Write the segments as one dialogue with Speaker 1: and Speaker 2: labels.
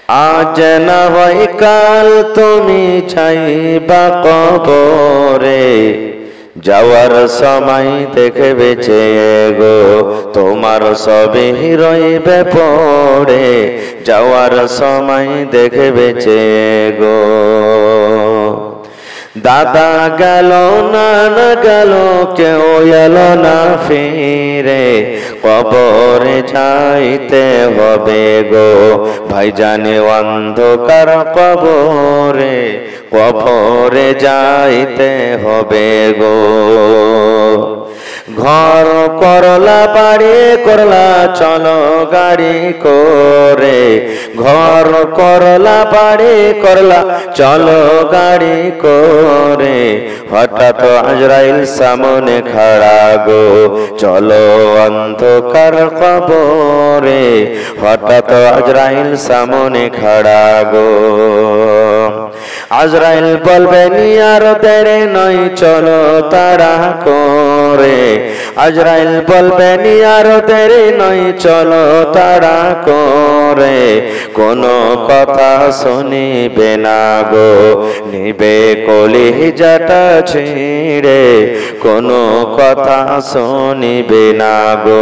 Speaker 1: আজ না হয় কাল তুমি চাইবা কবরে, যাওয়ার সময় দেখবে গো তোমার সবই রইবে পড়ে, যাওয়ার সময় দেখবে গো। দাদা গেল নানা গেল কেউ এলো না ফিরে, কবরে যাইতে হবে গো ভাইজানে অন্ধকার কবরে, কবরে যাইতে হবে গো। ঘর করলা বাড়ি করলা চলো গাড়ি করে, ঘর করলা বাড়ি করলা চলো গাড়ি করে, হঠাৎ আজরাইল সামনে খাড়া গো চলো অন্ধকার কবরে, হঠাৎ আজরাইল সামনে খাড়া গো। আজরাইল বলবে আর দেরি নয় চলো তাড়া করে, আজরাইল বলবে আর দেরি নয় চলো তাড়া করে, কোনো কথা শুনিবে না গো নিবে কলিজাটা ছিঁড়ে, কোনো কথা শুনিবে না গো।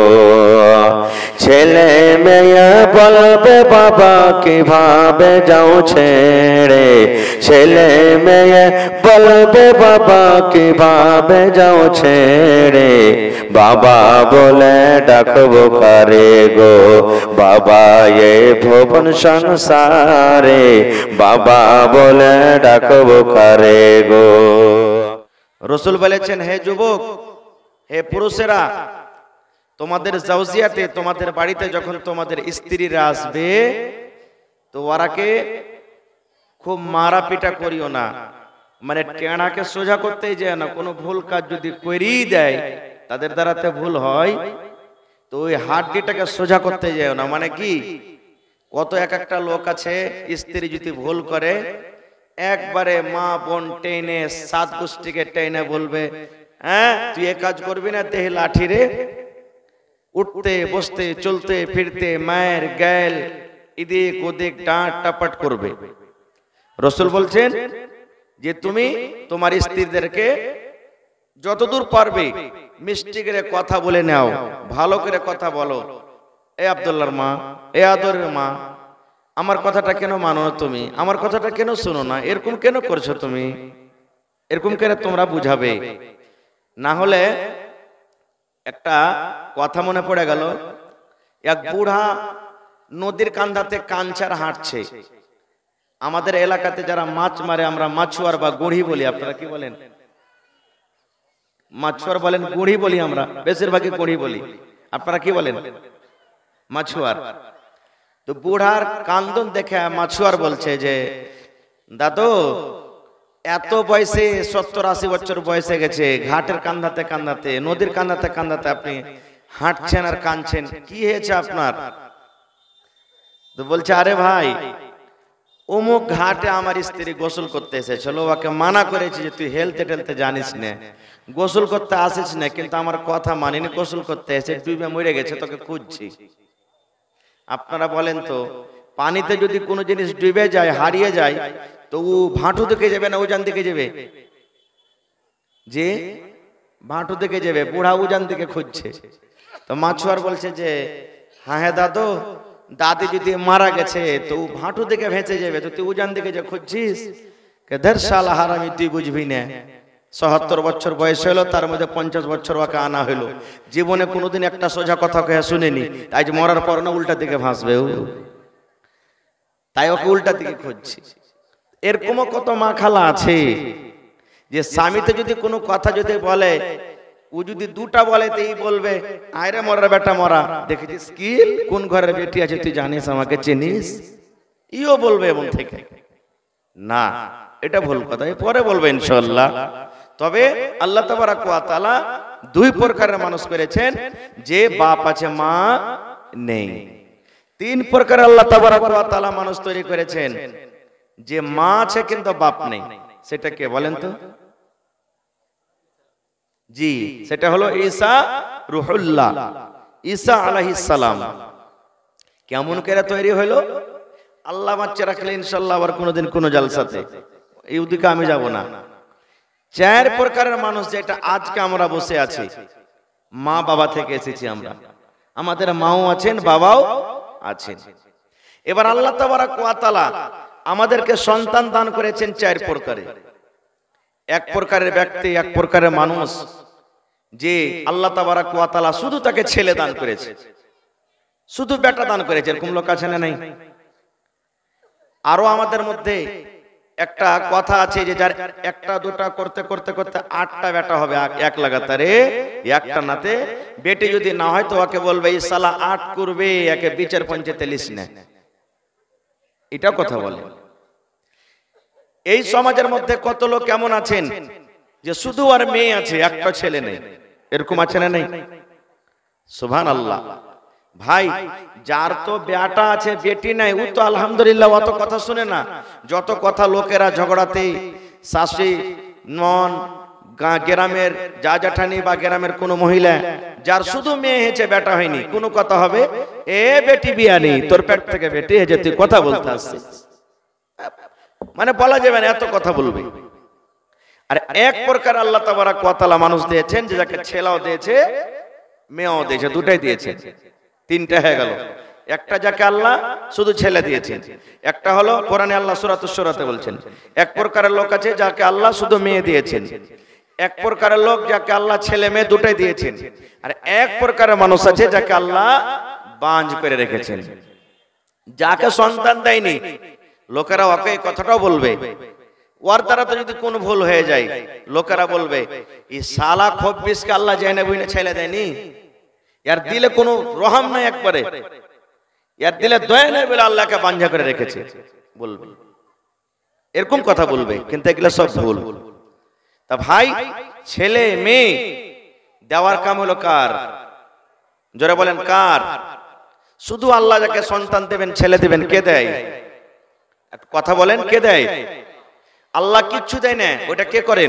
Speaker 1: ছেলে মেয়ে বলবে বাবা কিভাবে যাও ছেড়ে, ছেলে মেয়ে বলবে বাবা কিভাবে যাও ছেড়ে, বাবা বলে ডাকবো কারে গো বাবা এ ভুবন সংসারে, বাবা বলে ডাকবো কারে গো। রাসূল বলেছেন হে যুবক হে পুরুষেরা, তোমাদের জাউজিয়াতে তোমাদের বাড়িতে যখন তোমাদের স্ত্রীরা আসবে তো ওরাকে খুব মারা পিটা করিও না, মানে টেনাকে সোজা করতেই যায় না, কোনো ভুল কাজ যদি করেই দেয় তাদের দ্বারাতে ভুল হয় তো ওই হাড্ডিটাকে সোজা করতে যায় না। মানে কি কত এক একটা লোক আছে স্ত্রী যদি ভুল করে একবারে মা বোন টেনে সাত গোষ্ঠীকে টেনে বলবে হ্যাঁ তুই এ কাজ করবি না দেহে লাঠি রে, উঠতে বসতে চলতে ফিরতে মায়ের গাল এদিক ওদিক ডাঁট টাপাট করবে। রাসূল বলছেন যে তুমি তোমার স্ত্রীদেরকে যতদূর পারবে মিষ্টি করে কথা বলে নাও, ভালো করে কথা বলো, এ আব্দুল্লাহর মা, এ আদরের মা, আমার কথাটা কেন মানো না তুমি, আমার কথাটা কেন শোনো না, এরকম কেন করছো তুমি, এরকম করে তোমরা বুঝাবে। না হলে একটা কথা মনে পড়ে গেল, এক বুড়া নদীর কান্ধাতে কাঞ্চার হাঁটছে। আমাদের এলাকাতে যারা মাছ মারে আমরা মাছুয়ার বা গুড়ি বলি, আপনারা কি বলেন? মাছুয়ার বলেন, গুড়ি বলি আমরা, বেশিরভাগই গুড়ি বলি, আপনারা কি বলেন? মাছুয়ার। তো বুড়ার কান্দন দেখে মাছুয়ার বলছে যে দাদু এত বয়সে 70-80 বছর বয়সে গেছে, ঘাটের কান্দাতে কান্দাতে নদীর কান্দাতে কান্দাতে আপনি হাঁটছেন আর কাঁদছেন, কি হয়েছে আপনার? তো বলছে আরে ভাই অমুক ঘাটে আমার স্ত্রী গোসল করতে এসেছিল, ওকে মানা করেছি যে তুই হেলতে টেলতে জানিস না, গোসল করতে আসিস না, কিন্তু আমার কথা মানিনি, গোসল করতে এসে ডুবে মরে গেছে, তোকে খুঁজছি। আপনারা বলেন তো পানিতে যদি কোনো জিনিস ডুবে যায় হারিয়ে যায় তো ও ভাঁটু দিকে যাবে না উজান দিকে যাবে? যে ভাঁটু দিকে যাবে, বুড়া উজান দিকে খুঁজছে। তো মাছুয়ার বলছে যে হ্যাঁ হ্যাঁ দাদু, দাদি যদি মারা গেছে তো ভাঁটু দিকে ভেসে যাবে, তো তুই উজান দিকে যে খুঁজছিস, ধের শালা হারামি তুই বুঝবি না, ৭৭ বছর বয়স হলো, তার মধ্যে ৫০ বছর ওকে আনা হলো, জীবনে কোনোদিন একটা সোজা কথা কে শুনেনি, তাই যে মরার পর না উল্টা দিকে ভাসবে, তাই ওকে উল্টা দিকে খুঁজছি। এরকমও কত মা খালা আছে যে স্বামীতে যদি কোনো কথা যদি বলে, ও যদি দুটা বলে তো এই বলবে আয়রে মরার বেটা মরা, দেখেছিস কি কোন ঘরের বেটি আছে তুই জানিস, আমাকে চিনিস, ইও বলবে এমন থেকে না, এটা ভুল কথা, পরে বলবে ইনশাআল্লাহ। তবে আল্লাহ তাবারক ওয়া তাআলা দুই প্রকারের মানুষ করেছেন, যে বাপ আছে মা নেই। তিন প্রকার আল্লাহ তাবারক ওয়া তাআলা মানুষ তৈরি করেছেন, যে মা আছে কিন্তু বাপ নেই। সেটা কে বলেন তো? জি, সেটা হলো ঈসা রূহুল্লাহ, ঈসা আলাইহিস সালাম। কেমন করে তৈরি হলো? আল্লাহ বাচ্চা রাখলে ইনশাল্লাহ আবার কোনোদিন কোনো জালসাতে এই ওদিকে আমি যাব না। 4 প্রকারের মানুষ, যেটা আজকে আমরা বসে আছি, মা বাবা থেকে এসেছি আমরা, আমাদের মাও আছেন বাবাও আছেন। এবার আল্লাহ তাবারক ওয়া তাআলা আমাদেরকে সন্তান দান করেছেন 4 প্রকারে। এক প্রকারের ব্যক্তি, এক প্রকারের মানুষ, যে আল্লাহ তাবারক ওয়া তাআলা শুধু তাকে ছেলে দান করেছে, শুধু বেটা দান করেছে, এরকম লোক আছে না নাই? আরো আমাদের মধ্যে একটা কথা আছে যে যার একটা দুটা করতে করতে করতে 8টা বেটা হবে এক লাগাতারে, একটা নাতে বেটি যদি না হয় তো ওকে বলবে এই শালা 8 করবে, একে বিচার পঞ্চায়েতে লিস না, এটাও কথা বলে। এই সমাজের মধ্যে কত লোক কেমন আছেন যে শুধু আর মেয়ে আছে, একটা ছেলে নেই, এরকম আছে না নাই? সুবহানাল্লাহ। ভাই, যার তো বেটা আছে বেটি নাই, ও তো আলহামদুলিল্লাহ অত কথা শুনে না। যত কথা লোকেরা ঝগড়াতে, শাশুড়ি নন, গ্রামের যা জ্যাঠানি বা গ্রামের কোন মহিলা যার শুধু মেয়ে হয়েছে বেটা হয়নি, কোন কথা হবে, এ বেটি বিয়া নেই, তোর পেট থেকে বেটি হয়েছে, তুই কথা বলতে আসছিস, মানে বলা যাবে না, এত কথা বলবে। আর এক প্রকার আল্লাহ তাবারক ওয়া তাআলা মানুষ দিয়েছেন যে যাকে ছেলেও দিয়েছে মেয়েও দিয়েছে, দুটাই দিয়েছেন, 3টা হয়ে গেল। একটা যাকে আল্লাহ শুধু ছেলে দিয়েছেন, একটা হলো কোরআনে আল্লাহ সূরাতুশ শূরাতে বলছেন। এক প্রকারের লোক আছে যাকে আল্লাহ শুধু মেয়ে দিয়েছেন, এক প্রকারের লোক যাকে আল্লাহ ছেলে মেয়ে দুটাই দিয়েছেন, আর এক প্রকারের মানুষ আছে যাকে আল্লাহ বাঁঝ করে রেখেছেন, যাকে সন্তান দেয়নি। লোকেরা ওকে এই কথাটাও বলবে, ওর দ্বারা তো যদি কোনো ভুল হয়ে যায়, লোকেরা বলবে এই শালা খব্বিসকে আল্লাহ জেনে বুঝে ছেলে দেয়নি, এর দিলে কোনো রহম নাই, একবারে এর দিলে দয়া নেই বলে আল্লাহকে বাঁঝা করে রেখেছে, বলবে, এরকম কথা বলবে। কিন্তু এগুলো সব ভুল। তা ভাই, ছেলে মেয়ে দেওয়ার কাম হলো কার? জোরে বলেন কার? শুধু আল্লাহ যাকে সন্তান দেবেন, ছেলে দেবেন, কে দেয়? কথা বলেন, কে দেয়? আল্লাহ কিচ্ছু দেয় না, ওটা কে করেন?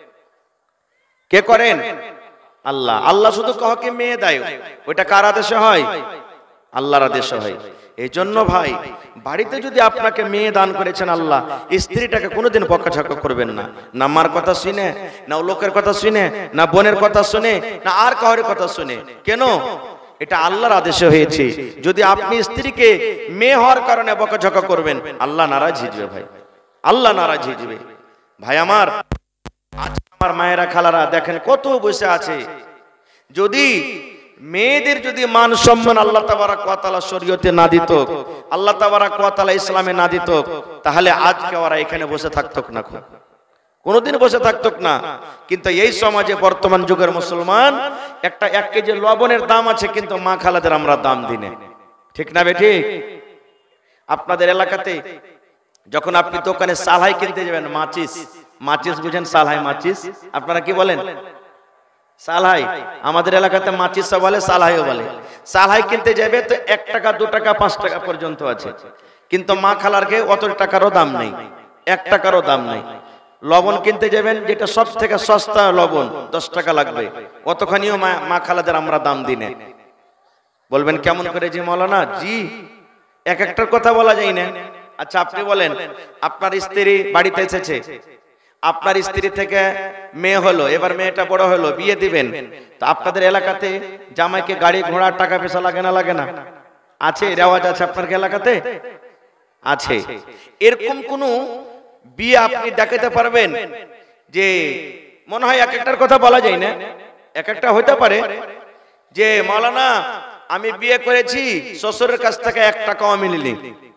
Speaker 1: কে করেন? আল্লাহ। আল্লাহ শুধু কাউকে মেয়ে দেয়, ওটা কার আদেশে হয়? আল্লাহর আদেশে হয়। এই জন্য ভাই, বাড়িতে যদি আপনাকে মেয়ে দান করেছেন আল্লাহ, স্ত্রীটাকে কোনোদিন বকাঝকা করবেন না, না মার কথা শুনে, না লোকের কথা শুনে, না বোনের কথা শুনে, না আর কারোর কথা শুনে। কেন? এটা আল্লাহর আদেশে হয়েছে। যদি আপনি স্ত্রীকে মেয়ে হওয়ার কারণে বকাঝকা করবেন, আল্লাহ নারাজ হয়ে যাবে ভাই, আল্লাহ নারাজ হয়ে যাবে। ভাই আমার, আজ আমার মায়েরা খালারা দেখেন কত বসে আছে, যদি মেয়েদের যদি মান সম্মান আল্লাহ তাবারক ওয়া তাআলা শরীয়তে না দিত, আল্লাহ তাবারক ওয়া তাআলা ইসলামে না দিত, তাহলে আজকে ওরা এখানে বসে থাকতো না, কোনোদিন বসে থাকতো না। কিন্তু এই সমাজে বর্তমান যুগের মুসলমান, একটা 1 কেজি লবণের দাম আছে, কিন্তু মা খালাদের আমরা দাম দিই না, ঠিক না বেঠি? আপনাদের এলাকাতে যখন আপনি দোকানে সালহাই কিনতে যাবেন, মাচিস, মাচিস বুঝেন? সালহাই মাচিস, আপনারা কি বলেন? সালহাই। আমাদের এলাকাতে মাচিস বলে, সালহাইও বলে। সালহাই কিনতে যাবে তো 1 টাকা 2 টাকা 5 টাকা পর্যন্ত আছে, কিন্তু মা খালারকে অত টাকারও দাম নেই, 1 টাকারও দাম নেই। লবণ কিনতে যাবেন, যেটা সব থেকে সস্তা লবণ 10 টাকা লাগবে, অতখানিও মা খালাদের আমরা দাম দিই না। বলবেন কেমন করে? জি মাওলানা, জি এক একটার কথা বলা যায় না। আচ্ছা আপনি বলেন, আপনার স্ত্রী বাড়িতে এসেছে, আপনার স্ত্রী থেকে মেয়ে হলো, এবার মেয়েটা বড় হলো, বিয়ে দিবেন, তো আপনাদের এলাকাতে জামাইকে গাড়ি ঘোড়া টাকা পয়সা লাগে না? লাগে না? আছে, রেওয়াজ আছে আপনার এলাকাতে? আছে। এরকম কোন বিয়ে আপনি দেখাতে পারবেন যে মনে হয় এক একটার কথা বলা যায় না, এক একটা হতে পারে যে মাওলানা আমি বিয়ে করেছি, শ্বশুরের কাছ থেকে 1 টাকাও আমি নিইনি,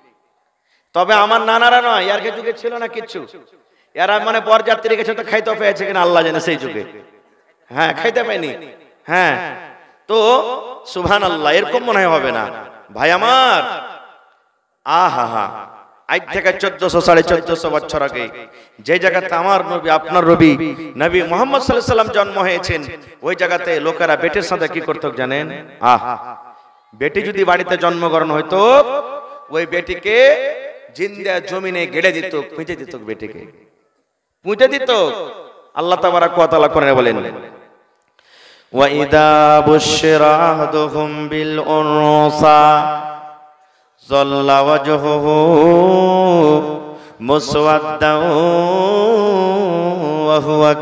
Speaker 1: তবে আমার নানারা নয়, এর যুগে ছিল না কিচ্ছু, এরা মানে বরযাত্রী গেছে তো খাইতে পেয়েছে কিনা আল্লাহ জানে সেই যুগে, হ্যাঁ খাইতে পায়নি, হ্যাঁ। তো সুবহানাল্লাহ, এরকম মনে হবে না ভাই আমার। আহা হা, আজ থেকে 1400-1450 বছর আগে যে জায়গাতে আমার নবী, আপনার নবী, নবী মুহাম্মদ সাল্লাল্লাহু আলাইহি সাল্লাম জন্ম হয়েছেন, ওই জায়গাতে লোকেরা বেটির সাথে কি করতো জানেন? বেটি যদি বাড়িতে জন্মগ্রহণ হইতো, ওই বেটিকে জিন্দা জমিনে গেড়ে দিত, পুঁতে দিত, বেটিকে পুঁতে দিত। আল্লাহ তাবারক ওয়া তাআলা কোরআনে বলেন, ওয়া ইদা বুশিরা আহাদুহুম বিল উনসা যাল্লা ওয়াজহুহু মুসওয়াদ্দাউ ওয়া হুয়া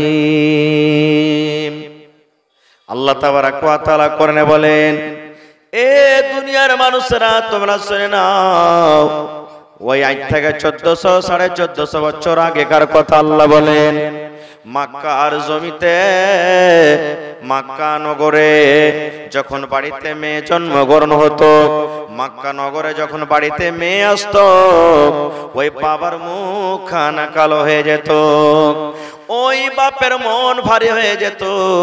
Speaker 1: কাযীম। আল্লাহ তাবারাক ওয়া তাআলা কোরআনে বলেন, এ দুনিয়ার মানুষেরা তোমরা শুনে নাও, ওই আজ থেকে 1400 1450 বছর আগেকার কথা আল্লাহ বলেন। মক্কার জমিতে, মক্কা নগরে যখন বাড়িতে মেয়ে জন্মগ্রহণ হতো, মক্কা নগরে যখন বাড়িতে মেয়ে আসতো, ওই বাবার মুখ খানা কালো হয়ে যেত, ওই বাপের মন ভারী হয়ে যেত।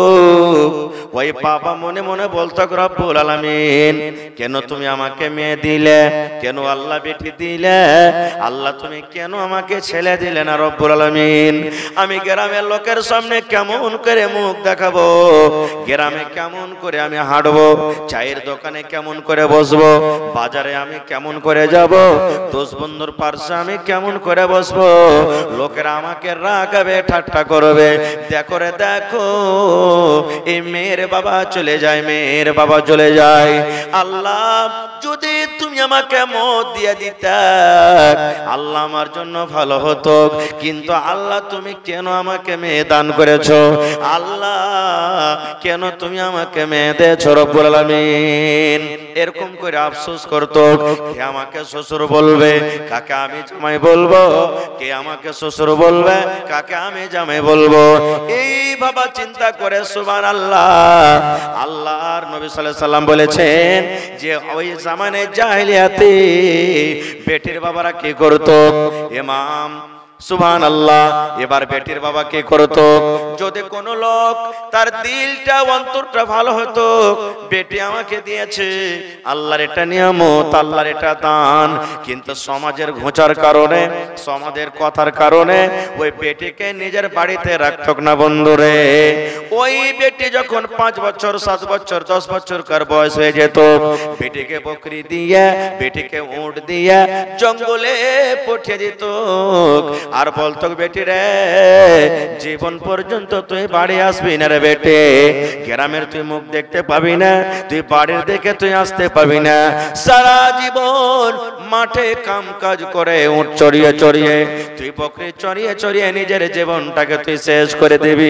Speaker 1: ওই বাবা মনে মনে বলতো, রব্বুল আলামিন কেন তুমি আমাকে মেয়ে দিলে, কেন আল্লাহ বেটি দিলে, আল্লাহ তুমি কেন আমাকে ছেলে দিলে না রব্বুল আলামিন। আমি গ্রামের লোকের সামনে কেমন করে মুখ দেখাবো, গ্রামে কেমন করে আমি হাঁটবো, চায়ের দোকানে কেমন করে বসবো, বাজারে আমি কেমন করে যাব, দোষ বন্ধুর পার্শ্বে আমি কেমন করে বসবো, লোকেরা আমাকে রাগাবে, ঠাট্টা করবে। দেখো রে দেখো, এই মেয়ের বাবা চলে যায়, মেয়ের বাবা চলে যায়। আল্লাহ যদি তুমি আমাকে মত দিয়ে দিতে, আল্লাহ আমার জন্য ভালো হতো, কিন্তু আল্লাহ তুমি কেন আমাকে মেয়ে দান করেছো, আল্লাহ কেন তুমি আমাকে মেয়ে দিয়েছো রব্বুল আলামিন। এরকম করে আফসোস করতো। কে আমাকে শ্বশুর বলবে, কাকে আমি জামাই বলবো, কে আমাকে শ্বশুর বলবে, কাকে আমি জামাই বলবো, এই বাবা চিন্তা করে সুবহানাল্লাহ। আল্লাহর নবী সাল্লাল্লাহু আলাইহি সাল্লাম বলেছেন যে ওই জামানে জাহেলিয়াতে বেটির বাবারা কি করতো, ইমাম সুবহানাল্লাহ, এবার বেটির বাবা কি করতো, যদি কোনো লোক তার দিলটা অন্তরটা ভালো হতো, বেটি আমাকে দিয়েছে, আল্লাহর এটা নিয়ামত, আল্লাহর এটা দান, কিন্তু সমাজের ঘোচার কারণে, সমাজের কথার কারণে ওই বেটিকে নিজের বাড়িতে রাখতো না বন্ধুরে। ওই বেটি যখন 5 বছর 7 বছর 10 বছরকার বয়স হয়ে যেত, বেটিকে বকরি দিয়ে, বেটিকে উট দিয়ে জঙ্গলে পাঠিয়ে দিত, আর বলতো বেটি রে জীবন পর্যন্ত তুই বাড়ি আসবি না রে বেটে, গ্রামের তুই মুখ দেখতে পাবি না, তুই বাড়ির দিকে তুই আসতে পাবি না, সারা জীবন মাঠে কাম কাজ করে উট চড়িয়ে চড়িয়ে, তুই বকরি চড়িয়ে চড়িয়ে নিজের জীবনটাকে তুই শেষ করে দিবি।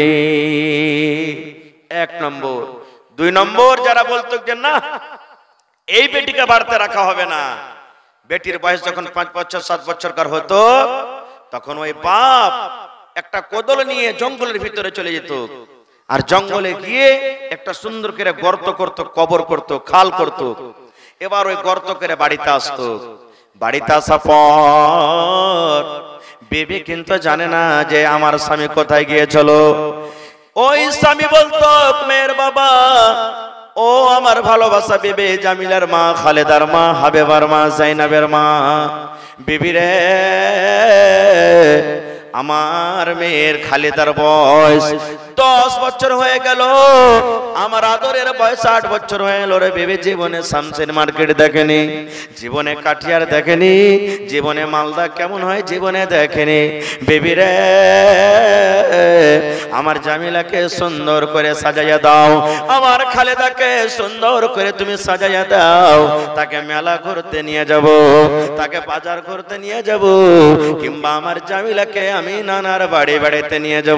Speaker 1: 1 নম্বর। 2 নম্বর, যারা বলতো যে না এই বেটিকে বাড়িতে রাখা হবে না, বেটির বয়স যখন 5 বছর 7 বছরকার হতো, তখন ওই বাপ একটা কোদল নিয়ে জঙ্গলের ভিতরে চলে যেত, আর জঙ্গলে গিয়ে একটা সুন্দর করে গর্ত করত, কবর করত, খাল করত, এবার ওই গর্ত করে বাড়িতে আসতো। বাড়িতে আসা পর বিবি কিন্তু জানে না যে আমার স্বামী কোথায় গিয়েছিল। ওই স্বামী বলতো, মেয়ের বাবা, ও আমার ভালোবাসা বিবি, জামিলার মা, খালেদার মা, হাবিবার মা, জাইনাবের মা, বিবি রে আমার মেয়ের খালেদার বয়স 10 বছর হয়ে গেল, আমার আদরের বয়স 8 বছর হয়ে গেল রে বিবি, জীবনে শামসের মার্কেট দেখেনি, জীবনে কাঠিয়ার দেখেনি, জীবনে মালদা কেমন হয় জীবনে দেখেনি, বিবি রে আমার জামিলাকে সুন্দর করে সাজাইয়া দাও, আমার খালেদাকে সুন্দর করে তুমি সাজাইয়া দাও, তাকে মেলা ঘুরতে নিয়ে যাব, তাকে বাজার করতে নিয়ে যাব, কিংবা আমার জামিলাকে আমি নানার বাড়ি বাড়িতে নিয়ে যাব।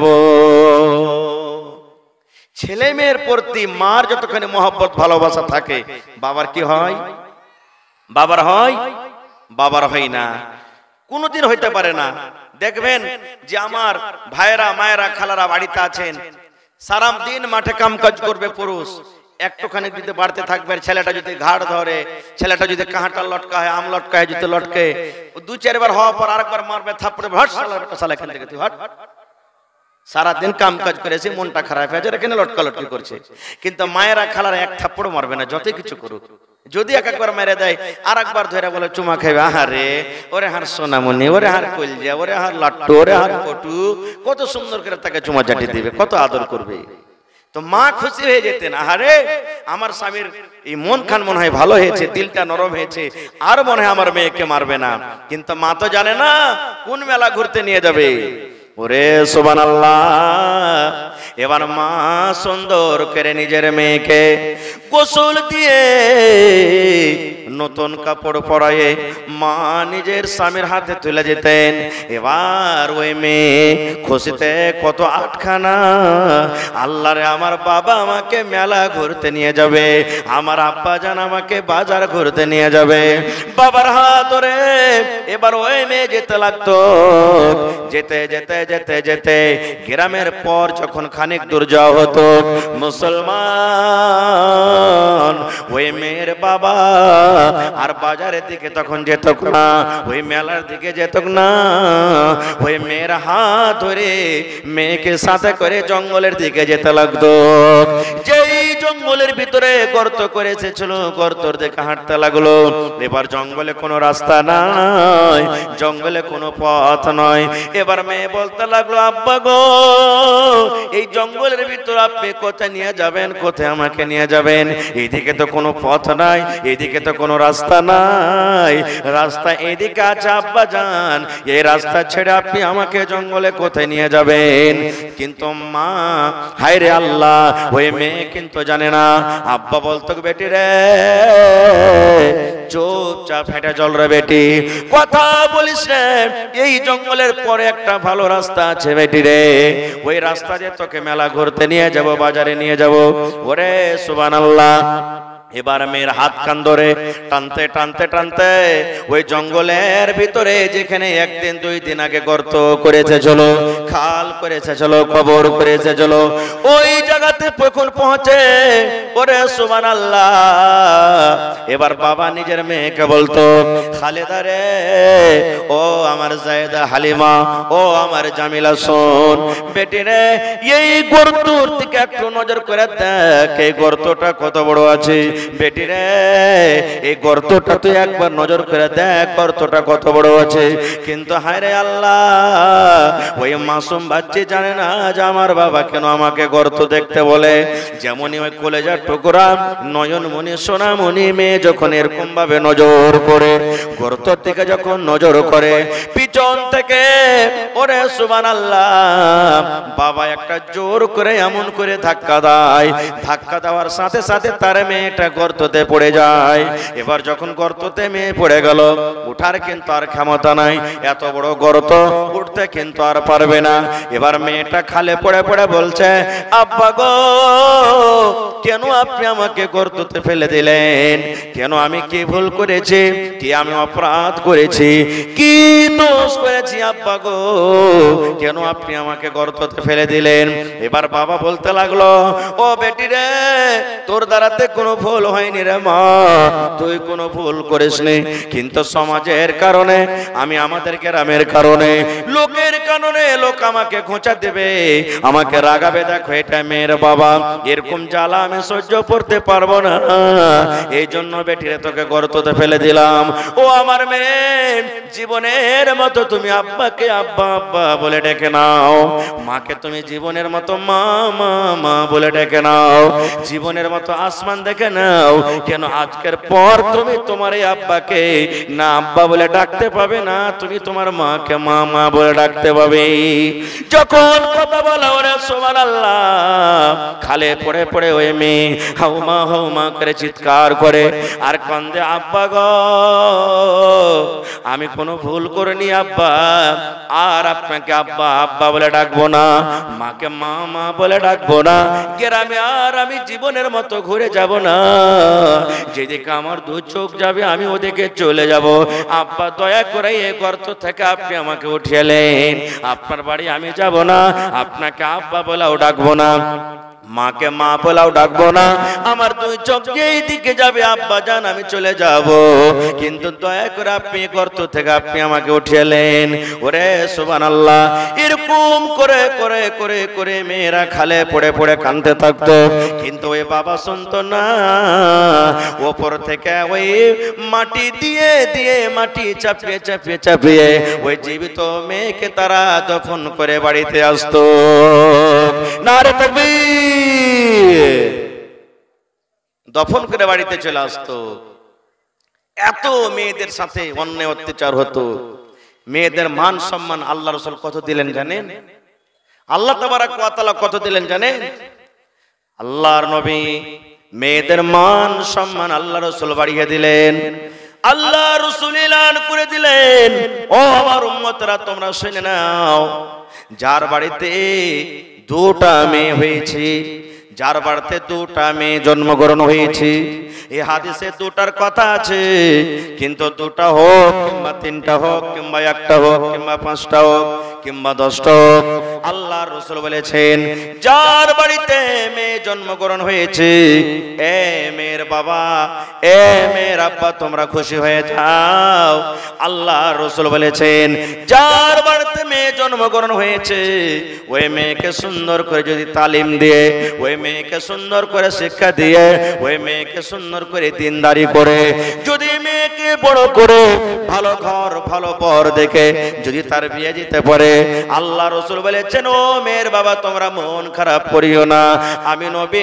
Speaker 1: ছেলে মেয়ের প্রতি মার যতখানি মহব্বত ভালোবাসা থাকে, বাবার কি হয়? বাবার হয়? বাবার হয় না, কোনদিন হইতে পারে না। দেখবেন যে আমার ভাইরা, মায়েরা, খালারা বাড়িতে আছেন, সারা দিন মাঠে কাম কাজ করবে পুরুষ, একটুখানি যদি বাড়তে থাকবে, ছেলেটা যদি ঘাড় ধরে, ছেলেটা যদি কাঁটা লটকা হয়, আম লটকা হয়, যদি লটকে 2-4 বার হওয়ার পর আরেকবার মারবে থাপড়ে, হট শালা এখান থেকে তুই হট। সারা দিন কাম কাজ করেছে, মনটা খারাপ হয়ে যায়, এখানে লটকা লটকি করছে, কিন্তু মায়েরা খালারা এক থাপ্পড় মারবে না, যতই কিছু করুক। যদি একবার মেরে দেয় আর একবার ধরে বলে চুমা খাইবে, আহারে ওরে হার সোনামণি, ওরে হার কলজা, ওরে হার লাট্টু, ওরে হার কটু, কত সুন্দর করে তাকে চুমা চাটি দিবে, কত আদর করবে। তো মা খুশি হয়ে যেতেন, আহারে আমার স্বামীর এই মন খান মনে হয় ভালো হয়েছে, দিলটা নরম হয়েছে, আর মনে হয় আমার মেয়েকে মারবে না। কিন্তু মা তো জানে না কোন মেলা ঘুরতে নিয়ে যাবে। ওরে সুবহানাল্লাহ। এবার মা সুন্দর করে নিজের মেয়েকে গোসল দিয়ে নতুন কাপড় পরায়ে মা নিজের স্বামীর হাতে তুলে যেতেন। এবার ওই মেয়ে খুশিতে কত আটখানা, আল্লাহরে আমার বাবা আমাকে মেলা ঘুরতে নিয়ে যাবে, আমার আব্বা জান আমাকে বাজার ঘুরতে নিয়ে যাবে। বাবার হাত ধরে এবার ওই মেয়ে যেতে লাগতো। যেতে যেতে যেতে যেতে গ্রামের পর যখন খানিক দূর যাওয়া হতো, মুসলমান ওই মেয়ের বাবা আর বাজারের দিকে তখন যেত না, ওই মেলার দিকে যেত না। ওই মেয়ের হাত ধরে মেয়েকে সাথে করে জঙ্গলের দিকে যেতে লাগতো। যেই জঙ্গলের ভিতরে গর্ত করে এসেছিল, গর্তর দিকে হাঁটতে লাগলো। এবার জঙ্গলে কোনো রাস্তা নাই, জঙ্গলে কোনো পথ নয়। এবার মেয়ে বলতে লাগলো, আব্বা গো, এই জঙ্গলের ভিতর আপনি কোথায় নিয়ে যাবেন, কোথায় আমাকে নিয়ে যাবেন? এইদিকে তো কোনো পথ নাই, এইদিকে তো কোনো রাস্তা নাই, রাস্তা এদিকে আছে আব্বা জান, এই রাস্তা ছেড়ে আপনি আমাকে জঙ্গলে কোথায় নিয়ে যাবেন? কিন্তু মা, হায় রে আল্লাহ, ওই মেয়ে কিন্তু জানে না। আব্বা বলতো, বেটি রে চুপচাপ হেঁটে চল রে বেটি, কথা বলিস রে, এই জঙ্গলের পরে একটা ভালো রাস্তা আছে বেটি রে, ওই রাস্তা দিয়ে তোকে মেলা ঘুরতে নিয়ে যাব, বাজারে নিয়ে যাব। ওরে সুবহানাল্লাহ। এবার মেয়ের হাত কান ধরে টানতে টানতে টানতে ওই জঙ্গলের ভিতরে যেখানে একদিন দুই দিন আগে গর্ত করেছে চলো, খাল করেছে চলো, কবর করেছে চলো, ওই জায়গাতে যখন পৌঁছে, ওরে সুবহানাল্লাহ, এবার বাবা নিজের মেয়েকে বলতো, খালেদা রে, ও আমার জায়েদা হালিমা, ও আমার জামিলা, শোন বেটি রে, এই গর্তর দিকে একটু নজর করে দেখ, এই গর্তটা কত বড় আছে। বেটি রে, এই গর্তটা তুই একবার নজর করে দেখ, গর্তটা কত বড় আছে। কিন্তু হায় রে আল্লাহ, ওই মাসুম বাচ্চা জানে না যে আমার বাবা কেন আমাকে গর্ত দেখতে বলে। যেমনই ওই কলেজার টুকরা নয়নমণি সোনামণি মেয়ে যখন এরকম ভাবে নজর করে, গর্তর দিকে যখন নজর করে, পিছন থেকে ওরে সুবহানাল্লাহ, বাবা একটা জোর করে এমন করে ধাক্কা দেয়, ধাক্কা দেওয়ার সাথে সাথে তার মেয়েটা গর্ততে পড়ে যায়। এবার যখন গর্ততে মেয়ে পড়ে গেল, উঠার কিন্তু আর ক্ষমতা নাই, এত বড় গর্ত উঠতে কিন্তু আর পারবে না। এবার মেয়েটা খালে পড়ে পড়ে বলছে, আব্বা গো, কেন আপনি আমাকে গর্ততে ফেলে দিলেন? কেন, আমি কি ভুল করেছি, কি আমি অপরাধ করেছি, কি দোষ করেছি আব্বা গো, কেন আপনি আমাকে গর্ততে ফেলে দিলেন? এবার বাবা বলতে লাগলো, ও বেটি রে, তোর দ্বারাতে কোনো ভুল হয়নি রে মা, তুই কোনো ভুল করিসনি, কিন্তু সমাজের কারণে, আমি আমাদের গ্রামের কারণে, লোকের কারণে লোক আমাকে খোঁচা দেবে, আমাকে রাগাবে, দেখো এটা মেয়ের বাবা, এরকম জ্বালা আমি সহ্য করতে পারবো না, এই জন্য বেটিরে তোকে গর্ততে ফেলে দিলাম। ও আমার মেয়ে, জীবনের মতো তুমি আব্বাকে আব্বা আব্বা বলে ডেকে নাও, মাকে তুমি জীবনের মতো মা মা মা বলে ডেকে নাও, জীবনের মতো আসমান দেখে নাও। কেন আজকের পর তুমি তোমার এই আব্বাকে না আব্বা বলে ডাকতে পাবে না, তুমি তোমার মাকে মা মা বলে ডাকতে পাবে। যখন কথা বলা, ওরে সুবহানাল্লাহ, খালে পড়ে পড়ে ওই মেয়ে হাউমা হাউমা করে চিৎকার করে আর কান্দে, আব্বা গো, আমি কোনো ভুল করিনি আব্বা, আর আপনাকে আব্বা আব্বা বলে ডাকবো না, মাকে মা মা বলে ডাকবো না, গ্রামে আর আমি জীবনের মতো ঘুরে যাব না, যেদিকে আমার দু চোখ যাবে আমি ওদিকে চলে যাব। আব্বা দয়া করে এই গর্ত থেকে আপনি আমাকে উঠিয়েলেন, আপনার বাড়ি আমি যাব না, আপনাকে আব্বা বলাও ডাকবো না, মাকে মা বলাও ডাকবো না, আমার দুই চোখ যেই দিকে যাবে আব্বা জান আমি চলে যাব, কিন্তু দয়া করে আপনি গর্ত থেকে আপনি আমাকে উঠিয়েলেন। ওরে সুবহানাল্লাহ, এরকম করে করে করে করে মেয়েরা খালে পড়ে পড়ে কাঁদতে থাকতো, কিন্তু ওই বাবা শুনতো না। ওপর থেকে ওই মাটি দিয়ে দিয়ে, মাটি চাপিয়ে চাপিয়ে চাপিয়ে ওই জীবিত মেয়েকে তারা দফন করে বাড়িতে আসতো। নারে তাকবীর, দফন করে বাড়িতে চলে আসতো। এত মেয়েদের সাথে অন্যায় অত্যাচার হতো, মেয়েদের মান সম্মান আল্লাহ রাসূল কত দিলেন জানেন? আল্লাহ তাবারক ওয়া তাআলা কত দিলেন জানেন? আল্লাহর নবী মেয়েদের মান সম্মান আল্লাহ রাসূল বাড়িয়ে দিলেন। আল্লাহ রাসূল এলান করে দিলেন, ও আমার উম্মতরা তোমরা শুনে নাও, যার বাড়িতে দুটা মেয়ে হয়েছে, যার বাড়িতে দুটা মেয়ে জন্মগ্রহণ হয়েছে, এই হাদিসে দুটার কথা আছে, কিন্তু দুটা হোক কিংবা তিনটা হোক কিংবা একটা হোক কিংবা পাঁচটা হোক কিংবা 10টা হোক, আল্লাহ রাসূল বলেছেন যার বাড়িতে মেয়ে জন্মগ্রহণ হয়েছে, এ মেয়ের বাবা, এ মেয়ের আব্বা তোমরা খুশি হয়ে যাও। আল্লাহ রাসূল বলেছেন যার বাড়িতে মেয়ে জন্মগ্রহণ হয়েছে, ওই মেয়েকে সুন্দর করে যদি তালিম দিয়ে, ওই মেয়েকে সুন্দর করে শিক্ষা দিয়ে, ওই মেয়েকে সুন্দর করে দিনদারি করে যদি মেয়েকে বড় করে ভালো ঘর ভালো বর দেখে যদি তার বিয়ে দিতে পারে, আল্লাহ রাসূল বলেছেন ও মেয়ের বাবা তোমরা মন খারাপ করিও না, আমি নবী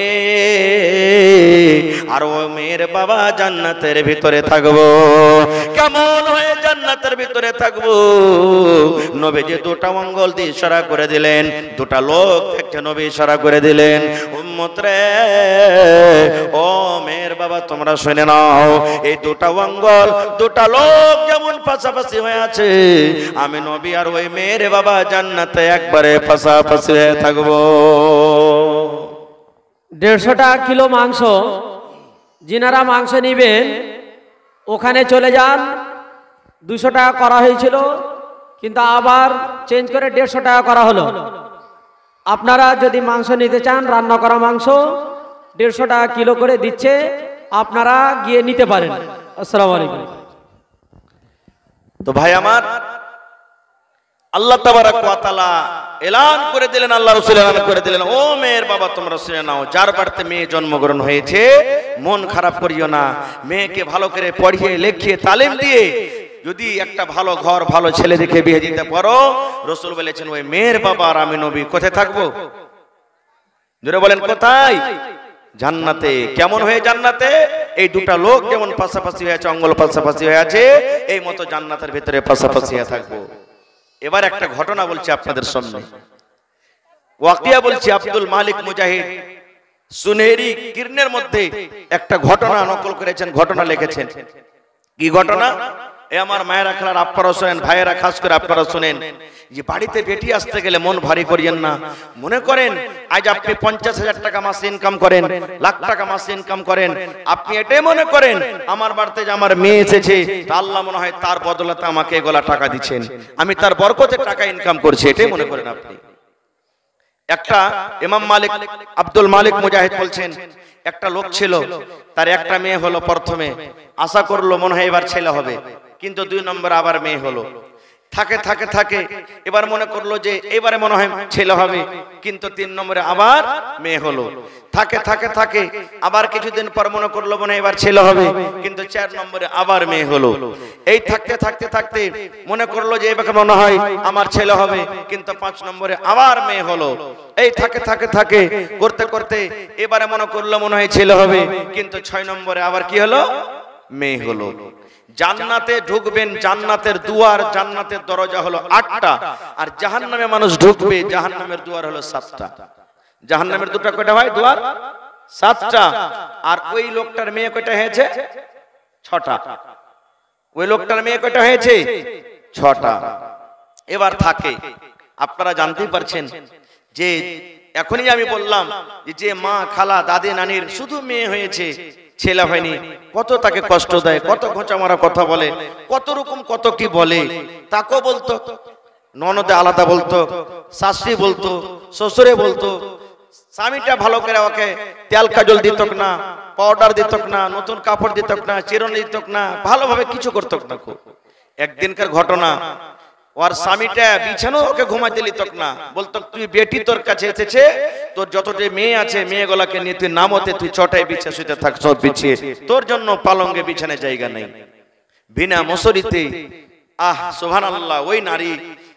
Speaker 1: আর ও মেয়ের বাবা জান্নাতের ভিতরে থাকবো। কেমন হয়ে জান্নাতের ভিতরে থাকবো? নবী যে দুটা আঙ্গুল দিয়ে ইশারা করে দিলেন, দুটা লোক একটা নবী ইশারা করে দিলেন, উম্মত রে ও মেয়ের বাবা তোমরা শুনে নাও, এই দুটা আঙ্গুল দুটা লোক যেমন পাশাপাশি হয়ে আছে, আমি নবী আর ওই মেয়ের বাবা জান্নাতে একবারে পাশাপাশি হয়ে থাকবো।
Speaker 2: 150 টাকা কিলো মাংস, যিনারা মাংস নিবেন ওখানে চলে যান। 200 টাকা করা হয়েছিল, কিন্তু আবার চেঞ্জ করে 150 টাকা করা হলো। আপনারা যদি মাংস নিতে চান, রান্না করা মাংস 150 টাকা কিলো করে দিচ্ছে, আপনারা গিয়ে নিতে পারেন। আসসালামু আলাইকুম।
Speaker 1: তো ভাই আমার, আল্লাহ তাবারক ওয়া তাআলা এলান করে দিলেন, আল্লাহ রাসূল এলান করে দিলেন, ও মেয়ের বাবা তোমরা শুনে নাও, যার বাড়িতে মেয়ে জন্মগ্রহণ হয়েছে মন খারাপ করিও না, মেয়েকে ভালো করে পড়িয়ে লেখিয়ে তালিম দিয়ে যদি একটা ভালো ঘর ভালো ছেলে দেখে বিয়ে দিতে পারো, রাসূল বলেছেন ওই মেয়ের বাবা আর আমি নবী কোথায় থাকবো? জোরে বলেন কোথায়? জান্নাতে। কেমন হয়ে জান্নাতে? এই দুটা লোক যেমন পাশাপাশি হয়ে আছে, অঙ্গল পাশাপাশি হয়ে আছে, এই মতো জান্নাতের ভিতরে পাশাপাশি হয়ে থাকবো। এবার একটা ঘটনা বলছি আপনাদের সামনে, ওয়াকিয়া বলছি। আব্দুল মালিক মুজাহিদ সুনেরি কিরনের মধ্যে একটা ঘটনা নকল করেছেন, ঘটনা লিখেছেন। কি ঘটনা? এ আমার মায়েরা খেলার আপনারা শুনেন, ভাইয়েরা খাস করে আপনারা শুনেন, যে বাড়িতে বেটি আসতে গেলে মন ভারী করিয়েন না। মনে করেন আজ আপনি 50,000 টাকা মাসে ইনকাম করেন, লাখ টাকা মাসে ইনকাম করেন, আপনি এটাই মনে করেন আমার বাড়িতে যে আমার মেয়ে এসেছে, আল্লাহ মনে হয় তার বদলাতে আমাকে এগুলা টাকা দিচ্ছেন, আমি তার বরকতে টাকা ইনকাম করছি, এটাই মনে করেন আপনি। একটা ইমাম মালিক আব্দুল মালিক মুজাহিদ বলছেন, একটা লোক ছিল, তার একটা মেয়ে হলো, প্রথমে আশা করলো মনে হয় এবার ছেলে হবে, কিন্তু 2 নম্বর আবার মেয়ে হলো। থাকে থাকে থাকে এবার মনে করলো যে এবারে মনে হয় ছেলে হবে, কিন্তু 3 নম্বরে আবার মেয়ে হলো। থাকে থাকে থাকে আবার কিছুদিন পর মনে করলো মনে হয় এবার ছেলে হবে, কিন্তু 4 নম্বরে আবার মেয়ে হলো। এই থাকতে থাকতে থাকতে মনে করলো যে এবার মনে হয় আমার ছেলে হবে, কিন্তু 5 নম্বরে আবার মেয়ে হলো। এই থাকে থাকে থাকে করতে করতে এবারে মনে করলো মনে হয় ছেলে হবে, কিন্তু 6 নম্বরে আবার কি হলো? মেয়ে হলো। জান্নাতে ঢুকবেন, জান্নাতের দুয়ার, জান্নাতের দরজা হলো 8টা, আর জাহান্নামে মানুষ ঢুকবে, জাহান্নামের দুয়ার হলো 7টা। জাহান্নামের দুটো কয়টা হয়? দুয়ার 7টা। আর ওই লোকটার মেয়ে কয়টা হয়েছে? 6টা। ওই লোকটার মেয়ে কয়টা হয়েছে? 6টা। এবার থাকে, আপনারা জানতেই পারছেন যে এখনই আমি বললাম যে মা খালা দাদি নানির শুধু মেয়ে হয়েছে, ছেলে হয়নি, কত তাকে কষ্ট দেয়, কত ঘোঁচা মারা কথা বলে, কত রকম কত কি বলে। তাকেও বলতো, ননদে আলাদা বলতো, শাশুড়ি বলতো, শ্বশুরে বলতো, স্বামীটা ভালো করে ওকে তেল কাজল দিত না, পাউডার দিত না, নতুন কাপড় দিত না, চিরুনি দিত না, ভালোভাবে কিছু করত না। একদিনকার ঘটনা, ওর স্বামীটা বিছানো ওকে ঘুমাইতে দিত না, বলতো তুই বেটি তোর কাছে এসেছে, তোর যতটা মেয়ে আছে মেয়েগুলাকে নিয়ে তুই নামতে, তুই চটাই বিছা শুতে থাক, সব বিছিয়ে, তোর জন্য পালঙ্গে বিছানে জায়গা নেই, বিনা মশারিতে। আহ সুবহানাল্লাহ, ওই নারী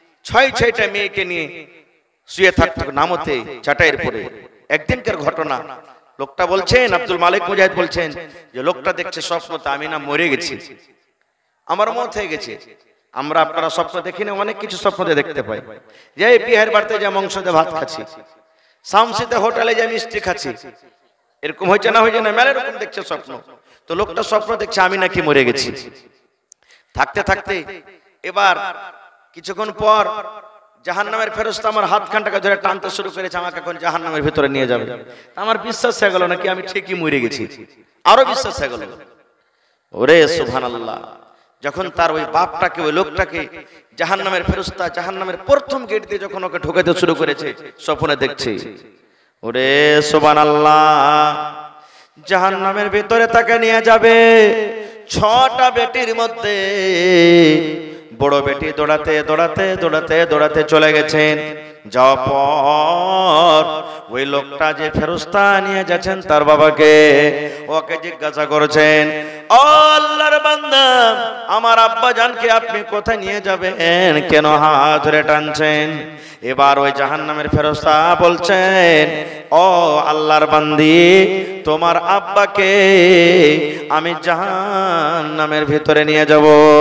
Speaker 1: 6টা মেয়েকে নিয়ে শুয়ে থাকতো নামতে চাটাইয়ের পরে। একদিনকার ঘটনা, লোকটা বলছেন, আব্দুল মালিক মুজাহিদ বলছেন যে লোকটা দেখছে স্বপ্নতে আমি না মরে গেছি, আমার মত হয়ে গেছে,
Speaker 3: আমরা আপনারা স্বপ্ন দেখি না, অনেক কিছু স্বপ্নতে দেখতে পাই, যে এই বিয়ের বাড়িতে যে মাংস দিয়ে ভাত খাচ্ছি, শামসিতে হোটেলে যে মিষ্টি খাচ্ছি, এরকম হয়েছে না হয়েছে না, মেলা এরকম দেখছে স্বপ্ন। তো লোকটা স্বপ্ন দেখছে আমি নাকি মরে গেছি। থাকতে থাকতে এবার কিছুক্ষণ পর জাহান্নামের ফেরেশতা আমার হাতখানটাকে ধরে টানতে শুরু করেছে, আমাকে এখন জাহান্নামের ভিতরে নিয়ে যাবে। আমার বিশ্বাস হয়ে গেল নাকি আমি ঠিকই মরে গেছি, আরো বিশ্বাস হয়ে গেল। ওরে সুবহানাল্লাহ, যখন তার ওই বাপটাকে, ওই লোকটাকে জাহান্নামের ফেরেশতা জাহান্নামের প্রথম গেট দিয়ে যখন ওকে ঢোকাতে শুরু করেছে, স্বপ্নে দেখছে, ওরে সুবহানাল্লাহ, জাহান্নামের ভিতরে তাকে নিয়ে যাবে। 6টা বেটির মধ্যে বড় বেটি দৌড়াতে দৌড়াতে দৌড়াতে দৌড়াতে চলে গেছেন। যাওয়ার পর ওই লোকটা যে ফেরেশতা নিয়ে যাচ্ছেন তার বাবাকে, ওকে জিজ্ঞাসা করেছেন, ও আল্লাহর বান্দা, আমার আব্বা জানকে আপনি কোথায় নিয়ে যাবেন, কেন হাত ধরে টানছেন? এবার ওই জাহান্নামের ফেরেশতা বলছেন, ও আল্লাহর বান্দি, তোমার আব্বাকে আমি জাহান্নামের ভিতরে নিয়ে যাব।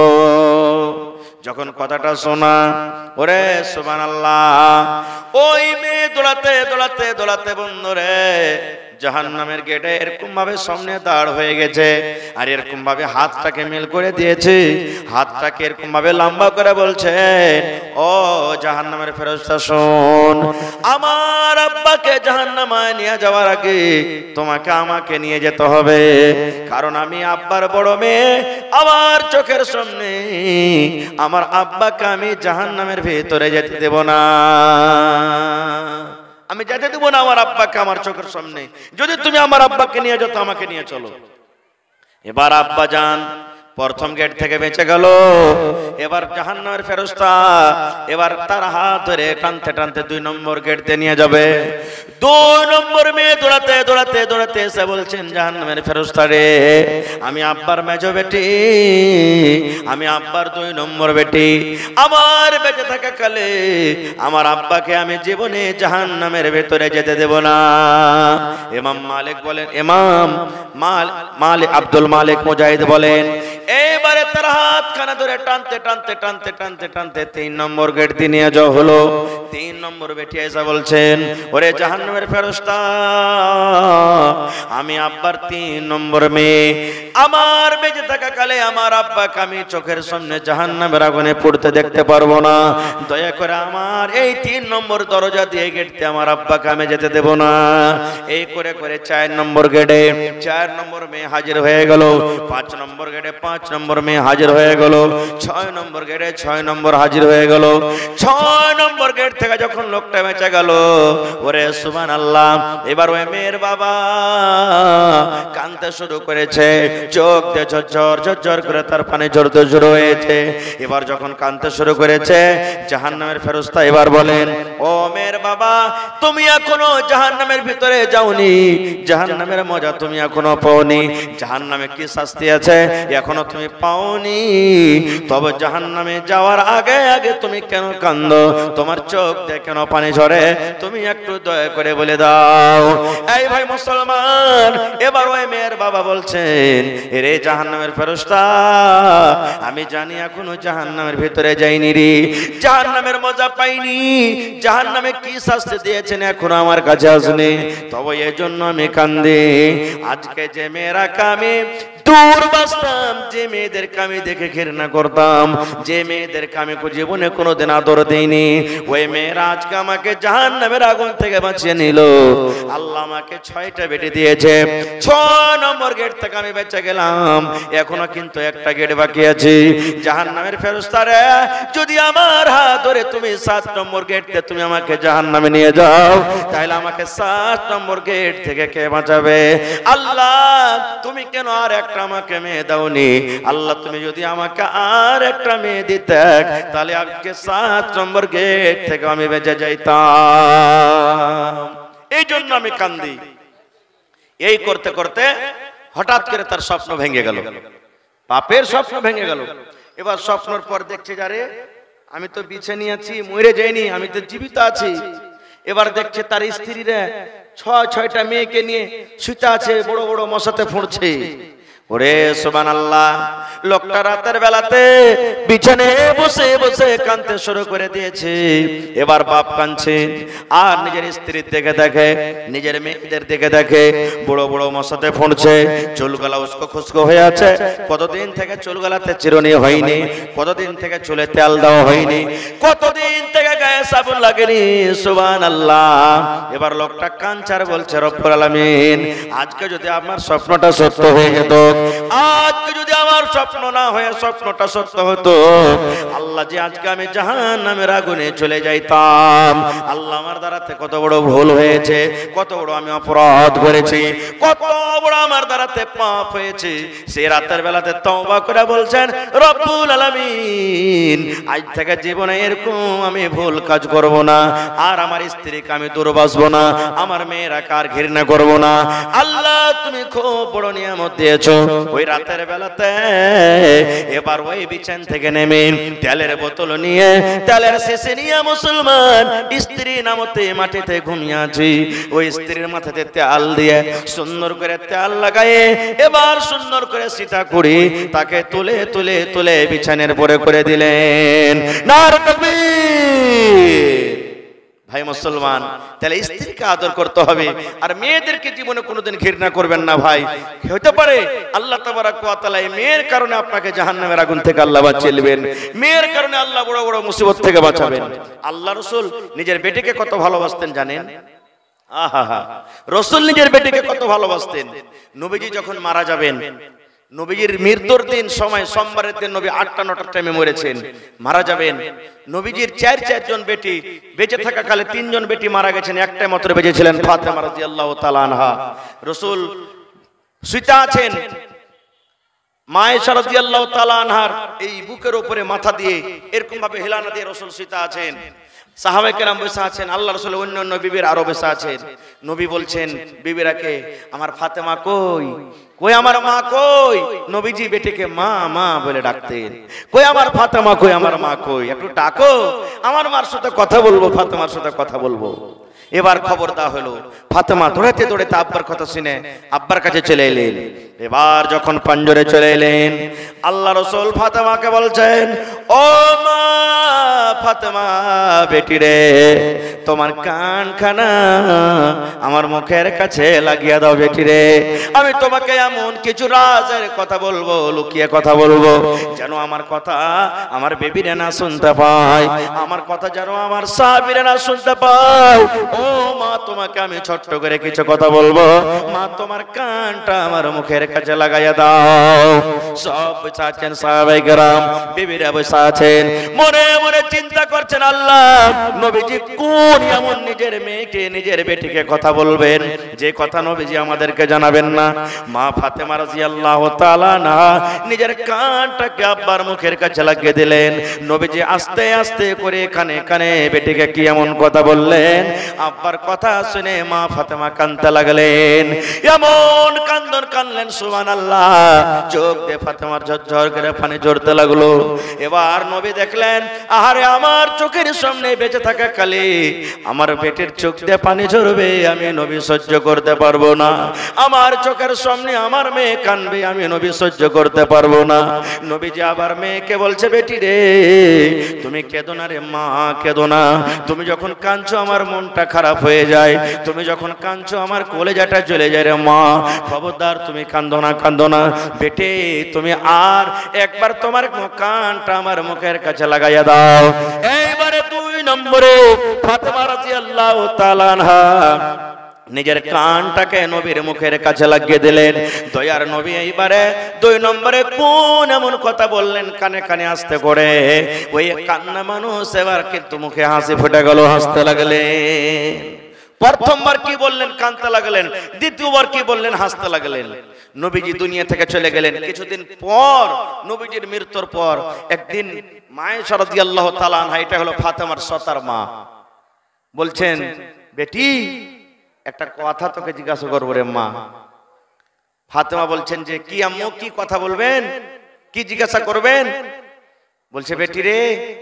Speaker 3: যখন কথাটা শোনা, ওরে সুবহানাল্লাহ, ওই মেয়ে দৌড়াতে দৌড়াতে দৌড়াতে বন্ধুরে জাহান্নামের গেটে এরকম ভাবে সামনে দাঁড় হয়ে গেছে, আর এরকম ভাবে হাতটাকে মেল করে দিয়েছে, হাতটাকে এরকম ভাবে লম্বা করে বলছে, ও জাহান্নামের ফেরেশতা শোন, আমার আব্বাকে জাহান্নামে নিয়ে যাওয়ার আগে তোমাকে আমাকে নিয়ে যেতে হবে, কারণ আমি আব্বার বড় মেয়ে, আমার চোখের সামনে আমার আব্বাকে আমি জাহান্নামের ভিতরে যেতে দেব না, আমি যেতে দেবো না আমার আব্বাকে আমার চোখের সামনে। যদি তুমি আমার আব্বাকে নিয়ে যাও তো আমাকে নিয়ে চলো। এবার আব্বা যান প্রথম গেট থেকে বেঁচে গেল। এবার জাহান্নামের ফেরেশতা এবার তার হাত ধরে টানতে টানতে 2 নম্বর গেট দিয়ে নিয়ে যাবে। 2 নম্বর মেয়ে দৌড়াতে দৌড়াতে দৌড়াতে এসে বলছেন, জাহান্নামের ফেরেশতা রে, আমি আব্বার মেজো বেটি, আমি আব্বার 2 নম্বর বেটি, আমার বেঁচে থাকা কালে আমার আব্বাকে আমি জীবনে জাহান্নামের ভেতরে যেতে দেব না। ইমাম মালিক বলেন, ইমাম মালিক আব্দুল মালিক মুজাহিদ বলেন, এবারে তার হাতখানা ধরে টানতে টানতে টানতে টানতে টানতে 3 নম্বর গেট দিয়ে নিয়ে যাওয়া হলো। 3 নম্বর বেটি এসে বলছেন, ওরে জাহান্নামের ফেরেশতা, আমি আব্বার 3 নম্বর মেয়ে, আমার বেঁচে থাকা কালে আমার আব্বাকে আমি চোখের সামনে জাহান্নামের আগুনে পড়তে দেখতে পারবো না, দয়া করে আমার এই 3 নম্বর দরজা দিয়ে গেট দিয়ে আমার আব্বাকে আমি যেতে দেব না। এই করে করে 4 নম্বর গেটে 4 নম্বর মেয়ে হাজির হয়ে গেল, 5 নম্বর গেটে 5 নম্বর মেয়ে হাজির হয়ে গেল, 6 নম্বর গেটে 6 নম্বর হাজির হয়ে গেল। 6 নম্বর গেট থেকে যখন লোকটা বেঁচে গেল, ওরে সুবহানাল্লাহ, এবার ওই মেয়ের বাবা কাঁদতে শুরু করেছে, চোখ দিয়ে ঝরঝর ঝরঝর করে তার পানি ঝরতে শুরু হয়েছে। এবার যখন কাঁদতে শুরু করেছে, জাহান্নামের ফেরেশতা এবার বলেন, ও মেয়ের বাবা, তুমি এখনো জাহান্নামের ভিতরে যাওনি, জাহান্নামের মজা তুমি এখনো পাওনি, জাহান্নামে কি শাস্তি আছে এখনো তুমি পাওনি, তবে জাহান্নামে যাওয়ার আগে আগে তুমি কেন কাঁদো, তোমার চোখ দিয়ে কেন পানি ঝরে, তুমি একটু দয়া করে বলে দাও। এই ভাই মুসলমান, এবার ওই মেয়ের বাবা বলছেন, রে জাহান্নামের ফেরেশতা, আমি জানি এখনো জাহান্নামের ভিতরে যাইনি রে, জাহান্নামের মজা পাইনি, জাহান্নামে কি শাস্তি দিয়েছেন এখনো আমার কাছে আসেনি, তবে এজন্য আমি কান্দি। আজকে যে মেয়েরা কামে দূর বাসতাম, যে মেয়েদেরকে আমি দেখে ঘৃণা করতাম, যে মেয়েদেরকে আমি জীবনে কোনোদিন আদর দেইনি, ওই মেয়েরা আজকে আমাকে জাহান্নামের আগুন থেকে বাঁচিয়ে নিল। আল্লাহ আমাকে 6টা বেটি দিয়েছে, 6 নম্বর গেট থেকে আমি বেঁচে গেলাম, এখনো কিন্তু একটা গেট বাকি আছে। জাহান্নামের ফেরেশতারা, যদি আমার হাত ধরে তুমি 7 নম্বর গেট থেকে তুমি আমাকে জাহান্নামে নিয়ে যাও, তাহলে আমাকে 7 নম্বর গেট থেকে কে বাঁচাবে? আল্লাহ, তুমি কেন আর একটা আমাকে মেয়ে দাওনি? আল্লাহ, তুমি যদি আমাকে আর একটা মেয়ে দিতে, তাহলে আজকে 7 নম্বর গেট থেকে আমি বেঁচে যাইতাম। এই জন্য আমি কান্দি। এই করতে করতে হঠাৎ করে তার স্বপ্ন ভেঙে গেল, পাপের স্বপ্ন ভেঙে গেল। এবার স্বপ্নের পর দেখছে, যারে আমি তো বিছে নিয়ে আছি, মরে যাইনি, আমি তো জীবিত আছি। এবার দেখছে তার স্ত্রীরা 6টা মেয়েকে নিয়ে শুতে আছে, বড় বড় মশাতে ফুঁড়ছে। ওরে সুবহানাল্লাহ, লোকটা রাতের বেলাতে বিছানায় বসে বসে কাঁদতে শুরু করে দিয়েছে। এবার বাপ কাঁদছে আর নিজের স্ত্রীর দিকে দেখে, নিজের মেয়েদের দিকে দেখে, বড় বড় মশাতে ফুঁড়ছে, চুলগুলা উস্কো খুস্কো হয়ে আছে। কতদিন থেকে চুলগুলাতে চিরুনি হয়নি, কতদিন থেকে চুলে তেল দেওয়া হয়নি, কতদিন থেকে গায়ে সাবুন লাগেনি। সুবহানাল্লাহ। এবার লোকটা কাঁদছে বলছে, রব্বুল আলামিন, আজকে যদি আমার স্বপ্নটা সত্য হয়ে যেত, আজকে যদি আমার স্বপ্ন না হয়ে স্বপ্নটা সত্য হতো, আল্লাহ যে আজকে আমি জাহান্নামের আগুনে চলে যাইতাম। আল্লাহ আমার দ্বারাতে কত বড় ভুল হয়েছে, কত বড় আমি অপরাধ করেছি, কত বড় আমার দ্বারাতে পাপ হয়েছে। সে রাতের বেলাতে তওবা করে বলছেন, রব্বুল আলামিন, আজ থেকে জীবনে এরকম আমি ভুল কাজ করব না, আর আমার স্ত্রীকে আমি দুর্বাসবো না, আমার মেয়েরা কার ঘৃণা করব না। আল্লাহ তুমি খুব বড় নিয়ামত দিয়েছো। ওই রাতের বেলাতে এবার ওই বিছান থেকে নেমে তেলের বোতল নিয়ে, তেলের শেষে নিয়ে মুসলমান স্ত্রী নামতে মাটিতে ঘুমিয়ে আছি। ওই স্ত্রীর মাথাতে তেল দিয়ে সুন্দর করে তেল লাগায়ে এবার সুন্দর করে সীতা কুড়ি তাকে তুলে তুলে তুলে বিছানের পরে করে দিলেন। নারে তাকবীর। ভাই মুসলমান, তাহলে স্ত্রীকে আদর করতে হবে, আর মেয়েদেরকে জীবনে কোনোদিন ঘৃণা করবেন না। ভাই, হতে পারে আল্লাহ তাবারাক ওয়া তাআলা এই মেয়ের কারণে আপনাকে জাহান্নামের আগুন থেকে আল্লাহ বাঁচিয়ে নেবেন, মেয়ের কারণে আল্লাহ বড় বড় মুসিবত থেকে বাঁচাবেন। আল্লাহ রাসূল নিজের বেটিকে কত ভালোবাসতেন জানেন? আহা, রাসূল নিজের বেটিকে কত ভালোবাসতেন। নবীজি যখন মারা যাবেন, নবীজির মৃত্যুর দিন সময় সোমবারের দিন নবী ৮টা ৯টার টাইমে মরেছেন, মারা যাবেন। নবীজির চারজন বেটি বেঁচে থাকা কালে ৩ জন বেটি মারা গেছেন, একটাই মাত্র বেঁচে ছিলেন, ফাতেমা রাদিয়াল্লাহু তাআলা আনহা। রাসূল শুইতে আছেন, মা আয়েশা রাদিয়াল্লাহু তাআলা আনহার এই বুকের উপরে মাথা দিয়ে এরকম ভাবে হেলানা দিয়ে রাসূল শুইতে আছেন। সাহাবায়ে কেরাম বসে আছেন, আল্লাহ রাসূল অন্য অন্য বিবির আরো বসে আছেন। নবী বলছেন বিবিরাকে, আমার ফাতেমা কই, কই আমার মা কই? নবীজি বেটিকে মা মা বলে ডাকতেন। কই আমার ফাতেমা কই, আমার মা কই, একটু ডাকো, আমার মার সাথে কথা বলবো, ফাতেমার সাথে কথা বলবো। এবার খবর দেওয়া হলো, ফাতেমা দৌড়াতে দৌড়াতে আব্বার কথা শুনে আব্বার কাছে চলে এলেন। এবার যখন পাঞ্জরে চলে এলেন, আল্লাহ রাসূল ফাতেমাকে বলছেন, ও মা ফাতেমা বেটি রে, তোমার কানখানা আমার মুখের কাছে লাগিয়ে দাও বেটি রে। আমি তোমাকে এমন কিছু রাজের কথা বলবো, লুকিয়ে কথা বলবো, যেন আমার কথা আমার বেবিরে না শুনতে পায়, আমার কথা যেন আমার সাহাবীরা না শুনতে পায়। ও মা, তোমাকে আমি ছোট্ট করে কিছু কথা বলবো, মা তোমার কানটা আমার মুখের কাছে লাগাইয়া দাও। সব বসে আছেন সাহাবায়ে কেরাম, বিবিরা বসে আছেন, মনে মনে চিন্তা করছেন, আল্লাহ নবীজি কোন এমন নিজের মেয়েকে নিজের বেটিকে কথা বলবেন যে কথা নবীজি আমাদেরকে জানাবেন না। মা ফাতেমা রাদিয়াল্লাহু তাআলা আনহা নিজের কানটাকে আব্বার মুখের কাছে লাগিয়ে দিলেন। নবীজি আস্তে আস্তে করে কানে কানে বেটিকে কি এমন কথা বললেন, আব্বার কথা শুনে মা ফাতেমা কাঁদতে লাগলেন। এমন কান্দন কানলেন, সুবহানাল্লাহ, চোখ দিয়ে ফাতেমার ঝরঝর করে পানি ঝরতে লাগলো। এবার নবী দেখলেন, আহারে আমার চোখের সামনে বেঁচে থাকা কালে আমার পেটের চোখ দিয়ে পানি ঝরবে, আমি নবী সহ্য করতে পারবো না। আমার চোখের সামনে আমার মেয়ে কাঁদবে, আমি নবী সহ্য করতে পারবো না। নবীজি আবার মেয়েকে বলছে, বেটি রে তুমি কেঁদো না রে মা, কেঁদো না। তুমি যখন কাঁদছো আমার মনটা খারাপ হয়ে যায়, তুমি যখন কাঁদছো আমার কলেজাটা জ্বলে যায় রে মা। খবরদার তুমি কাঁদো না, কাঁদো না বেটে, তুমি আর একবার তোমার কানটা আমার মুখের কাছে লাগাইয়া দাও। এইবারে 2 নম্বরে ফাতেমা রাদিয়াল্লাহু তাআলা আনহা নিজের কানটাকে নবীর মুখের কাছে লাগিয়ে দিলেন। দয়ার নবী এইবারে 2 নম্বরে কোন এমন কথা বললেন কানে কানে আস্তে করে, ওই কান্না মানুষ এবার কিন্তু মুখে হাসি ফুটে গেল, হাসতে লাগলেন। প্রথমবার কি বললেন, কাঁদতে লাগলেন। দ্বিতীয়বার কি বললেন, হাসতে লাগলেন। নবীজি দুনিয়া থেকে চলে গেলেন। কিছুদিন পর, নবীজির মৃত্যুর পর একদিন মা আয়েশা রাদিয়াল্লাহু তাআলা আনহা, এটা হলো ফাতেমার সতার মা, বলছেন, বেটি একটা কথা তোকে জিজ্ঞাসা করবো রে মা। ফাতেমা বলছেন যে, কি আম্মু, কি কথা বলবেন, কি জিজ্ঞাসা করবেন? বলছে, বেটি রে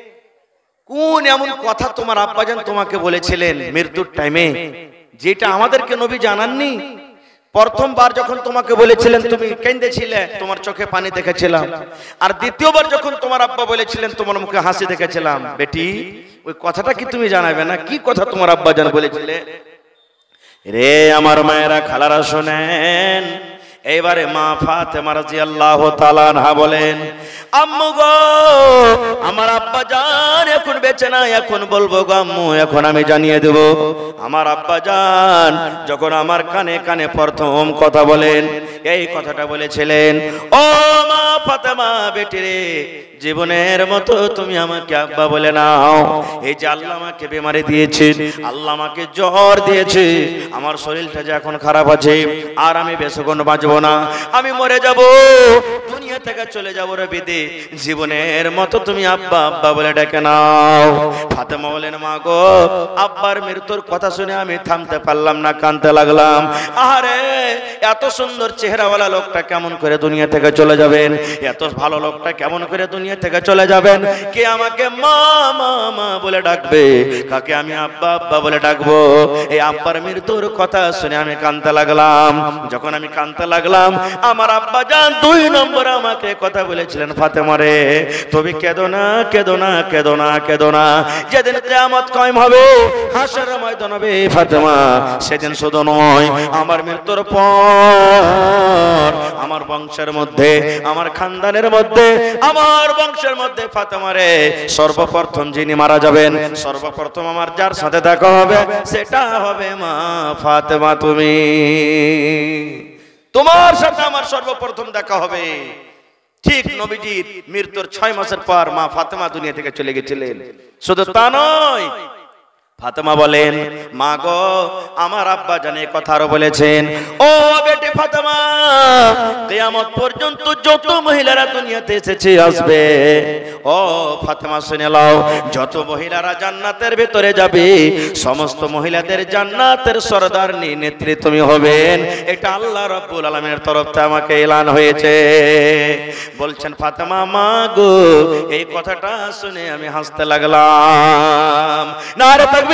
Speaker 3: কোন এমন কথা তোমার আব্বাজান তোমাকে বলেছিলেন মৃত্যুর টাইমে, যেটা আমাদেরকে নবী জানাননি? প্রথমবার যখন তোমাকে বলেছিলেন তুমি কেঁদেছিলে, তোমার চোখে পানি দেখেছিলাম। আর দ্বিতীয়বার যখন তোমার আব্বা বলেছিলেন তোমার মুখে হাসি দেখেছিলাম। বেটি, ওই কথাটা কি তুমি জানাবে না? কি কথা তোমার আব্বা জান বলেছিলে? রে আমার মায়েরা, খালারা শোনেন। এইবারে মা ফাতেমা রাদিয়াল্লাহু তাআলা আনহা বলেন, আম্মু গো, আমার আব্বা জান এখন বেঁচে নাই, এখন বলবো গো আম্মু, এখন আমি জানিয়ে দেব। আমার আব্বা জান যখন আমার কানে কানে প্রথম কথা বলেন, এই কথাটা বলেছিলেন, ও মা ফাতেমা বেটি রে, জীবনের মতো তুমি আমাকে আব্বা বলে নাও। এই যে আল্লাহ আমাকে বেমারি দিয়েছে, আল্লাহ আমাকে জ্বর দিয়েছে, আমার শরীরটা যে এখন খারাপ আছে, আর আমি বেশিক্ষণ বাঁচবো না, আমি মরে যাব, দুনিয়া থেকে চলে যাবো রে বিদে, জীবনের মতো তুমি আব্বা আব্বা বলে ডেকে নাও। ফাতেমা বলেন, মা গো, আব্বার মৃত্যুর কথা শুনে আমি থামতে পারলাম না, কাঁদতে লাগলাম। আরে এত সুন্দর চেহারাওয়ালা লোকটা কেমন করে দুনিয়া থেকে চলে যাবেন? এত ভালো লোকটা কেমন করে দুনিয়া থেকে চলে যাবেন? কে আমাকে মা মা মা বলে ডাকবে, কাকে আমি আব্বা আব্বা বলে ডাকবো? এই আব্বার মৃত্যুর কথা শুনে আমি কাঁদতে লাগলাম। যখন আমি কাঁদতে লাগলাম, আমার আব্বা জান 2 নম্বর আমাকে কথা বলেছিলেন, ফাতেমা রে, তুমি কেঁদো না, কেঁদো না, কেঁদো না, কেঁদো না, যেদিন কিয়ামত কায়েম হবে, হাসরের ময়দান হবে ফাতেমা, সেদিন শুধু নয়, আমার মৃত্যুর পর আমার বংশের মধ্যে, আমার খানদানের মধ্যে, আমার বংশের মধ্যে ফাতেমা রে, সর্বপ্রথম যিনি মারা যাবেন, সর্বপ্রথম আমার যার সাথে দেখা হবে, সেটা হবে মা ফাতেমা। তুমি, তোমার সাথে আমার সর্বপ্রথম দেখা হবে। ঠিক নবীজির মৃত্যুর 6 মাসের পর মা ফাতেমা দুনিয়া থেকে চলে গেছিলেন। শুধু তা নয়, ফাতেমা বলেন, মা গো, আমার আব্বা জানে কথা আরো বলেছেন, ও বেটি ফাতেমা, কিয়ামত পর্যন্ত যত মহিলারা দুনিয়াতে এসেছে আসবে, ও ফাতেমা শুনে নাও, যত মহিলারা জান্নাতের ভেতরে যাবে, সমস্ত মহিলাদের জান্নাতের সরদারনি নেত্রী তুমি হবেন। এটা আল্লাহ রাব্বুল আলামিনের তরফ থেকে আমাকে এলান হয়েছে। বলছেন ফাতেমা, মা গো, এই কথাটা শুনে আমি হাসতে লাগলাম। নারে তাকবীর,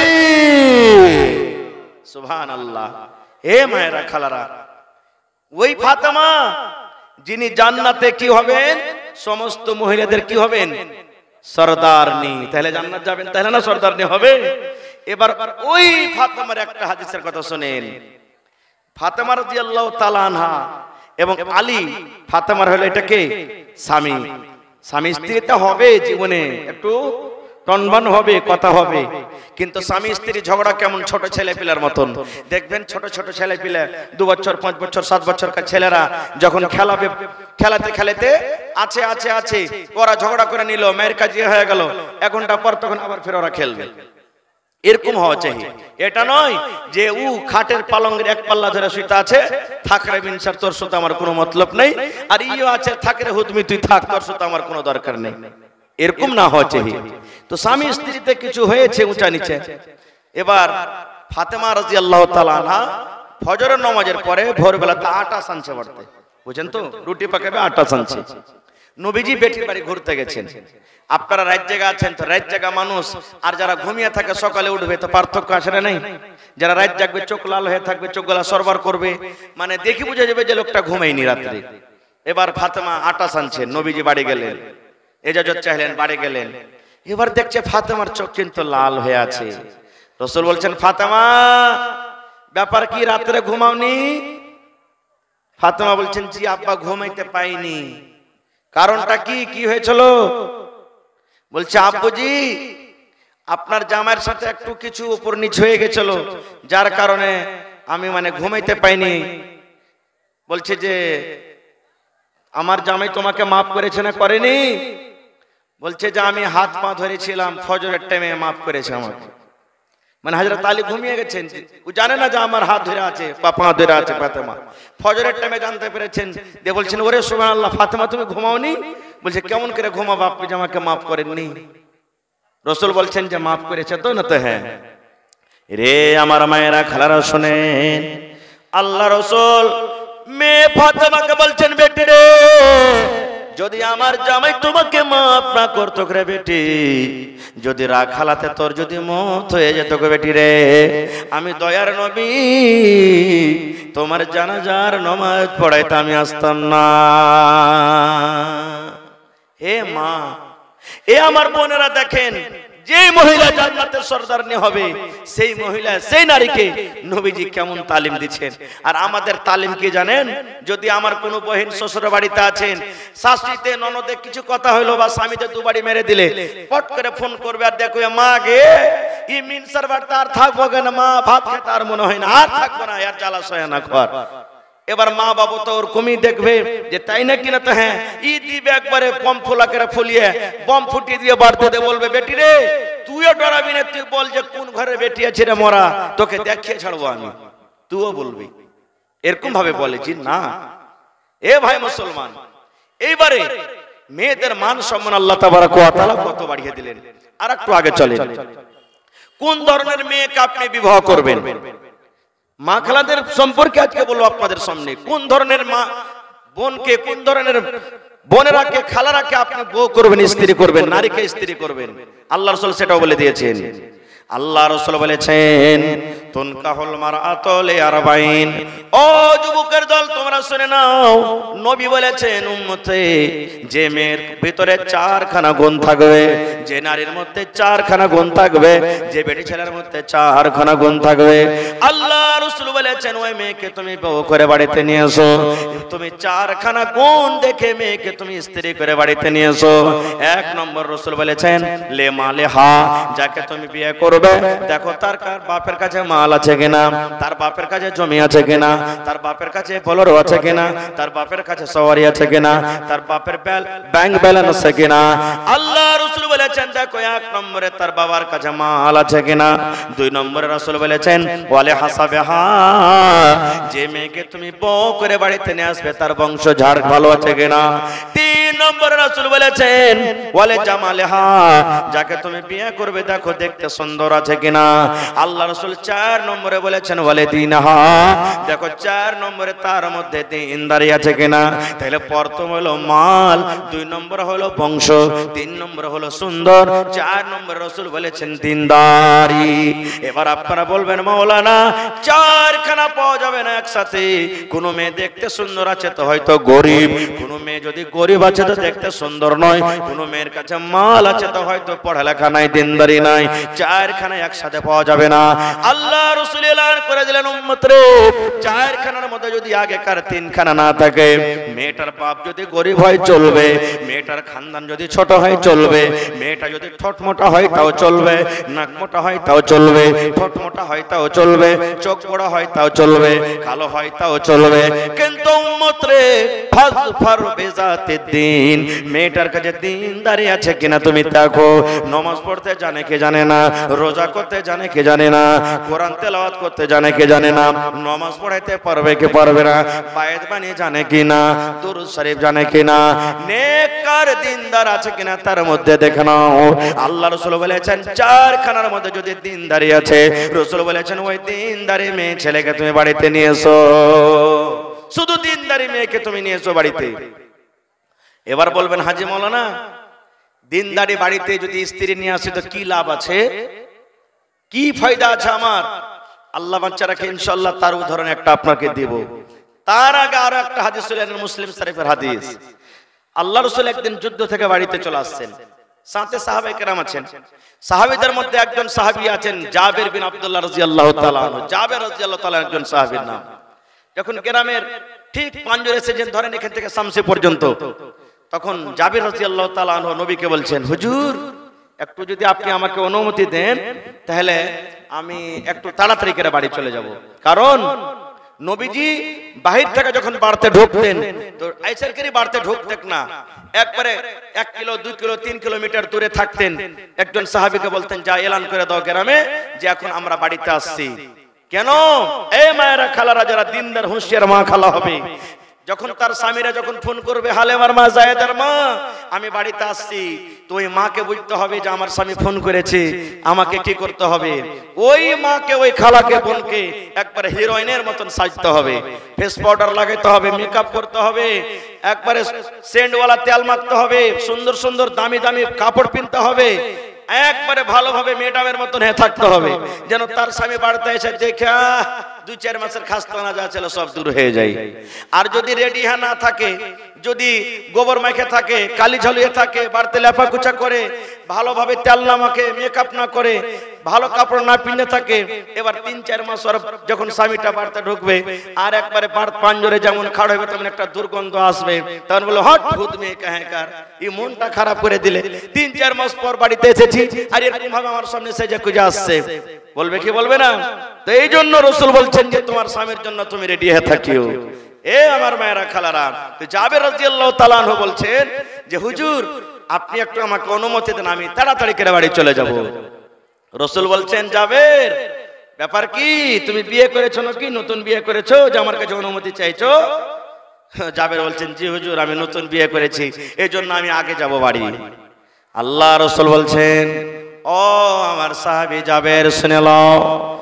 Speaker 3: সুবহানাল্লাহ। হে মায়েরা, খালারা, ওই ফাতেমা যিনি জান্নাতে কি হবেন, সমস্ত মহিলাদের কি হবেন, সরদারনি। তাহলে জান্নাত যাবেন, তাহলে না সরদারনি হবে। এবার ওই ফাতেমার একটা হাদিসের কথা শুনেন। ফাতেমা রাদিয়াল্লাহু তাআলা আনহা এবং আলী, ফাতেমার হলো এটা কে, স্বামী। স্বামী স্ত্রীতে হবে জীবনে একটু টনবান হবে, কথা হবে, কিন্তু স্বামী স্ত্রী ঝগড়া কেমন, ছোট ছেলে পিলার মতন। দেখবেন ছোট ছোট ছেলে পিলা, 2 বছর 5 বছর 7 বছরকার ছেলেরা যখন খেলাবে, খেলাতে খেলাতে আছে আছে আছে, ওরা ঝগড়া করে নিল, মেয়ের কাজে হয়ে গেল, 1 ঘন্টা পর তখন আবার ফের ওরা খেলবে। এরকম হওয়া চাই। এটা নয় যে ও খাটের পালঙ্গের এক পাল্লা ধরে শুইতে আছে, থাকরে বিনসার, তোর সাথে আমার কোনো মতলব নেই, আর ইও আছে থাকরে হুদমি, তুই থাক, তোর সাথে আমার কোনো দরকার নেই। এরকম না হওয়া চাই। তো স্বামী স্ত্রীতে কিছু হয়েছে উঁচা নিচে। এবার ফাতেমা রাদিয়াল্লাহু তাআলা আনহা ফজরের নামাজের পরে ভোরবেলাতে আটা সানছে বাড়তে, বুঝেন তো, রুটি পাকাবে, আটা সানছে। নবীজি বেটির বাড়ি ঘুরতে গেছেন। আপনারা রাত জায়গা আছেন, তো রাত জায়গা মানুষ আর যারা ঘুমিয়ে থাকে সকালে উঠবে, তো পার্থক্য আসে না? যারা রাত জাগবে চোখ লাল হয়ে থাকবে, চোখ গলা সরবার করবে, মানে দেখি বুঝে যাবে যে লোকটা ঘুমায়নি রাত্রে। এবার ফাতেমা আটা সানছেন, নবীজি বাড়ি গেলেন, ইজাজত চাইলেন, বাড়ি গেলেন। এবার দেখছে ফাতেমার চোখ কিন্তু লাল হয়ে আছে। রাসূল বলছেন, ফাতেমা, ব্যাপার কি, রাত্রে ঘুমাওনি? ফাতেমা বলছেন, জি আব্বা, ঘুমাইতে পাইনি। কারণটা কি, কি হয়েছিল? বলছে, আব্বুজি, আপনার জামাইয়ের সাথে একটু কিছু উপর নিচ হয়ে গেছিল, যার কারণে আমি মানে ঘুমাইতে পাইনি। বলছে যে আমার জামাই তোমাকে মাফ করেছে না করেনি? বলছে যে আমি হাত পা ধরেছিলাম, ফজরের টাইমে মাফ করেছে আমাকে। মানে হযরত আলী ঘুমিয়ে গেছেন, ও জানে না যে আমার হাত ধরে আছে, পা ধরে আছে ফাতেমা। ফজরের টাইমে জানতে পেরেছেন, দিয়ে বলছেন, ওরে সুবহানাল্লাহ, ফাতেমা তুমি ঘুমাওনি? বলছে, কেমন করে ঘুমাবো, আপনি যে আমাকে মাফ করেননি। রাসূল বলছেন যে মাফ করেছে তো? না তো হ্যাঁ। রে আমার মায়েরা, খালারা শোনেন, আল্লাহ রাসূল মেয়ে ফাতেমাকে বলছেন, বেটি রে, যদি আমার জামাই তোমাকে মাফ না করতো রে বেটি, যদি রাগ হালাতে তোর যদি মত হয়ে যেত গো বেটি রে, আমি দয়ার নবী তোমার জানাজার নামাজ পড়াইতে আমি আসতাম না। হে মা, এ আমার বোনেরা দেখেন, যে মহিলা জান্নাতের সরদারনি হবে সেই মহিলা সেই নারীকে নবীজি কেমন তালিম দিচ্ছেন। আর আমাদের তালিম কি জানেন? যদি আমার কোনো বহিন শ্বশুর বাড়িতে আছেন, শাশুড়িতে ননদে কিছু কথা হইলো বা স্বামীতে দুবাড়ি মেরে দিলে পট করে ফোন করবে আর দেখো মা গে ই মিনসার বাড়িতে আর থাকবো কেন মা, ভাত খেতে আর মনে হয় না, আর থাকবো না, আর জ্বালা সয় না ঘর। এবার মা বাবু তো ওরকমই দেখবে যে তাই না কিনা, তো হ্যাঁ ই দিবে একবারে বম ফোলা করে ফুলিয়ে বম ফুটিয়ে দিয়ে বাড়তে দে, বলবে বেটি রে তুইও ডরাবি না, তুই বল যে কোন ঘরে বেটি আছে রে মরা, তোকে দেখিয়ে ছাড়বো আমি, তুইও বলবি। এরকম ভাবে বলেছি না এ ভাই মুসলমান। এইবারে মেয়েদের মান সম্মান আল্লাহ তাবারাক ওয়া তাআলা কত বাড়িয়ে দিলেন। আর একটু আগে চলে, কোন ধরনের মেয়েকে আপনি বিবাহ করবেন, মা খালাদের সম্পর্কে আজকে বলবো আপনাদের সামনে। কোন ধরনের মা বোনকে, কোন ধরনের বোনেরাকে খালারাকে আপনি বউ করবেন, স্ত্রী করবেন, নারীকে স্ত্রী করবেন, আল্লাহ রাসূল সেটাও বলে দিয়েছেন। আল্লাহ রাসূল বলেছেন তুনকাহুল মারআতু লিআরবাইন। ও যুবকের দল তোমরা শুনে নাও, নবী বলেছেন উম্মতে যে মেয়ের ভিতরে চারখানা গুণ থাকবে, যে নারীর মধ্যে চারখানা গুণ থাকবে, যে বেটি ছেলের মধ্যে চারখানা গুণ থাকবে, আল্লাহ রাসূল বলেছেন ওই মেয়েকে তুমি বউ করে বাড়িতে নিয়ে এসো। তুমি চারখানা গুণ দেখে মেয়েকে তুমি স্ত্রী করে বাড়িতে নিয়ে এসো। এক নম্বর রাসূল বলেছেন লে মালেহা, যাকে তুমি বিয়ে করবে দেখো তার বাপের কাছে মাল আছে কিনা, তার বাপের কাছে জমি আছে কিনা, তার বাপের কাছে বোলেরো আছে কিনা, তার বাপের কাছে সওয়ারি আছে কিনা, তার বাপের ব্যাংক ব্যালেন্স আছে কিনা। আল্লাহ রাসূল বলেছেন দেখো এক নম্বরে তার বাবার কাছে মাল আছে কিনা। দুই নম্বরে রাসূল বলেছেন ওয়ালে হাসাবেহা, যে মেয়েকে তুমি বউ করে বাড়িতে নিয়ে আসবে তার বংশ ঝাড় ভালো আছে কিনা। তিন নম্বরে রাসূল বলেছেন ওয়ালে জামালেহা, যাকে তুমি বিয়ে করবে দেখো দেখতে সুন্দর আছে কিনা। আল্লাহ রাসূল চার নম্বরে বলেছেন ওয়ালে দীনহা, দেখো চার নম্বরে তার মধ্যে দিনদারি আছে কিনা। তাহলে প্রথম হলো মাল, দুই নম্বর হলো বংশ, তিন নম্বর হলো সুন্দর, চার নম্বরে রাসূল বলেছেন দিনদারি। এবার আপনারা বলবেন মাওলানা চারখানা পাওয়া যাবে না একসাথে। কোন মেয়ে দেখতে সুন্দর আছে তো হয়তো গরিব, কোন মেয়ে যদি গরিব আছে তো দেখতে সুন্দর নয়, কোন মেয়ের কাছে মাল আছে তো হয়তো পড়ালেখা নাই, দিনদারি নাই। চারখানা একসাথে পাওয়া যাবে না। আল্লাহ রাসূল এলান করে দিলেন উম্মত রে, চারখানার মধ্যে যদি আগেকার তিনখানা না থাকে, মেয়েটার বাপ যদি গরিব হয় চলবে, মেয়েটার খানদান যদি ছোট হয় চলবে, মেয়েটা যদি ঠোঁট মোটা হয় তাও চলবে, নাক মোটা হয় তাও চলবে, ঠোঁট মোটা হয় তাও চলবে, চোখ বড় হয় তাও চলবে, কালো হয় তাও চলবে। কিন্তু উম্মত রে ফাজফার বিজাতি দ্বীন, মেয়েটার কাছে দিনদারি আছে কিনা তুমি দেখো। নামাজ পড়তে জানে কে জানে না, রোজা করতে জানে কে জানে না, কোরআন তেলাওয়াত করতে জানে কে জানে না, নামাজ পড়াইতে পারবে কে পারবে না, বায়াত বানিয়ে জানে কিনা, দুরূদ শরীফ জানে কিনা, নেককার দিনদার আছে কিনা তার মধ্যে দেখে নাও। আল্লাহ রাসূল বলেছেন চারখানার মধ্যে যদি দিনদারি আছে, রাসূল বলেছেন ওই দিনদারি মেয়ে ছেলেকে তুমি বাড়িতে নিয়ে এসো। শুধু দিনদারি মেয়েকে তুমি নিয়ে এসো বাড়িতে। এবার বলবেন হাজী মাওলানা দিনদারি বাড়িতে যদি স্ত্রী নিয়ে আসে তো কি লাভ আছে, কি ফায়দা আছে আমার? আল্লাহ বাচ্চা রাখে ইনশাআল্লাহ তার উদাহরণ একটা আপনাকে দেব। তার আগে আরো একটা হাদিস ছিল মুসলিম শরীফের হাদিস। আল্লাহ রাসূল একদিন যুদ্ধ থেকে বাড়িতে চলে আসছেন, সাথে সাহাবায়ে কেরাম আছেন। সাহাবীদের মধ্যে একজন সাহাবী আছেন জাবের বিন আব্দুল্লাহ রাদিয়াল্লাহু তাআলা আনহু। জাবের রাদিয়াল্লাহু তাআলা একজন সাহাবীর নাম। যখন গ্রামের ঠিক পাঞ্জর এসেছেন ধরেন এখান থেকে শামসি পর্যন্ত, তখন জাবের রাদিয়াল্লাহু তাআলা আনহু নবীকে বলছেন হুজুর একটু যদি আপনি আমাকে অনুমতি দেন তাহলে আমি একটু তাড়াতাড়ি করে বাড়ি চলে যাব। কারণ নবীজি বাহির থেকে যখন বাড়তে ঢুকতেন তো আইসার করে বাড়তে ঢুকতেন না, একবারে 1 কিলো 2 কিলো 3 কিলোমিটার দূরে থাকতেন। একজন সাহাবীকে বলতেন যা এলান করে দাও গ্রামে যে এখন আমরা বাড়িতে আসছি। কেন? এই মায়েরা খালারা যারা দিনদার হুঁশিয়ার মা খালা হবে, যখন তার স্বামীরা যখন ফোন করবে হালেমার মা জায়েদার মা আমি বাড়িতে আসছি, তো ওই মাকে বুঝতে হবে যে আমার স্বামী ফোন করেছে, আমাকে কি করতে হবে? ওই মাকে ওই খালাকে বোনকে একবারে হিরোইনের মতন সাজতে হবে, ফেস পাউডার লাগাতে হবে, মেকআপ করতে হবে, একবারে সেন্টওয়ালা তেল মাখতে হবে, সুন্দর সুন্দর দামি দামি কাপড় কিনতে হবে, একবারে ভালোভাবে ম্যাডামের মতন হয়ে থাকতে হবে, যেন তার স্বামী বাড়িতে এসে দেখা 2-4 মাসের খাস্তানা যা ছিল সব দূর হয়ে যায়। আর যদি রেডি হ্যাঁ না থাকে, যদি গোবর মাখে থাকে, কালি ঝলিয়ে থাকে, বাড়িতে লেফাকুচা করে, ভালোভাবে তেল না মাখে, মেকআপ না করে, ভালো কাপড় না পিনে থাকে, এবার 3-4 মাস পর যখন স্বামীটা বাড়িতে ঢুকবে আর একবারে পাঞ্জরে যেমন খাড় হবে তেমন একটা দুর্গন্ধ আসবে, তখন বলে হট ভূত মেয়ে কাহেকার, এই মনটা খারাপ করে দিলে। 3-4 মাস পর বাড়িতে এসেছি আর এরকম ভাবে আমার সামনে সেজে খুঁজে আসছে, বলবে কি বলবে না? তো এই জন্য রাসূল বলছেন যে তোমার স্বামীর জন্য তুমি রেডি হয়ে থাকিও। এ আমার মায়েরা খালারা, তো জাবের রাদিয়াল্লাহু তাআলা আনহু বলছেন যে হুজুর আপনি একটু আমাকে অনুমতি দেন, আমি তাড়াতাড়ি করে বাড়ি চলে যাব। রাসূল বলছেন জাবের ব্যাপার কি, তুমি বিয়ে করেছো নাকি নতুন বিয়ে করেছো যে আমার কাছে অনুমতি চাইছো? জাবের বলছেন জি হুজুর আমি নতুন বিয়ে করেছি, এই জন্য আমি আগে যাব বাড়ি। আল্লাহ রাসূল বলছেন ও আমার সাহাবী জাবের শুনে নাও,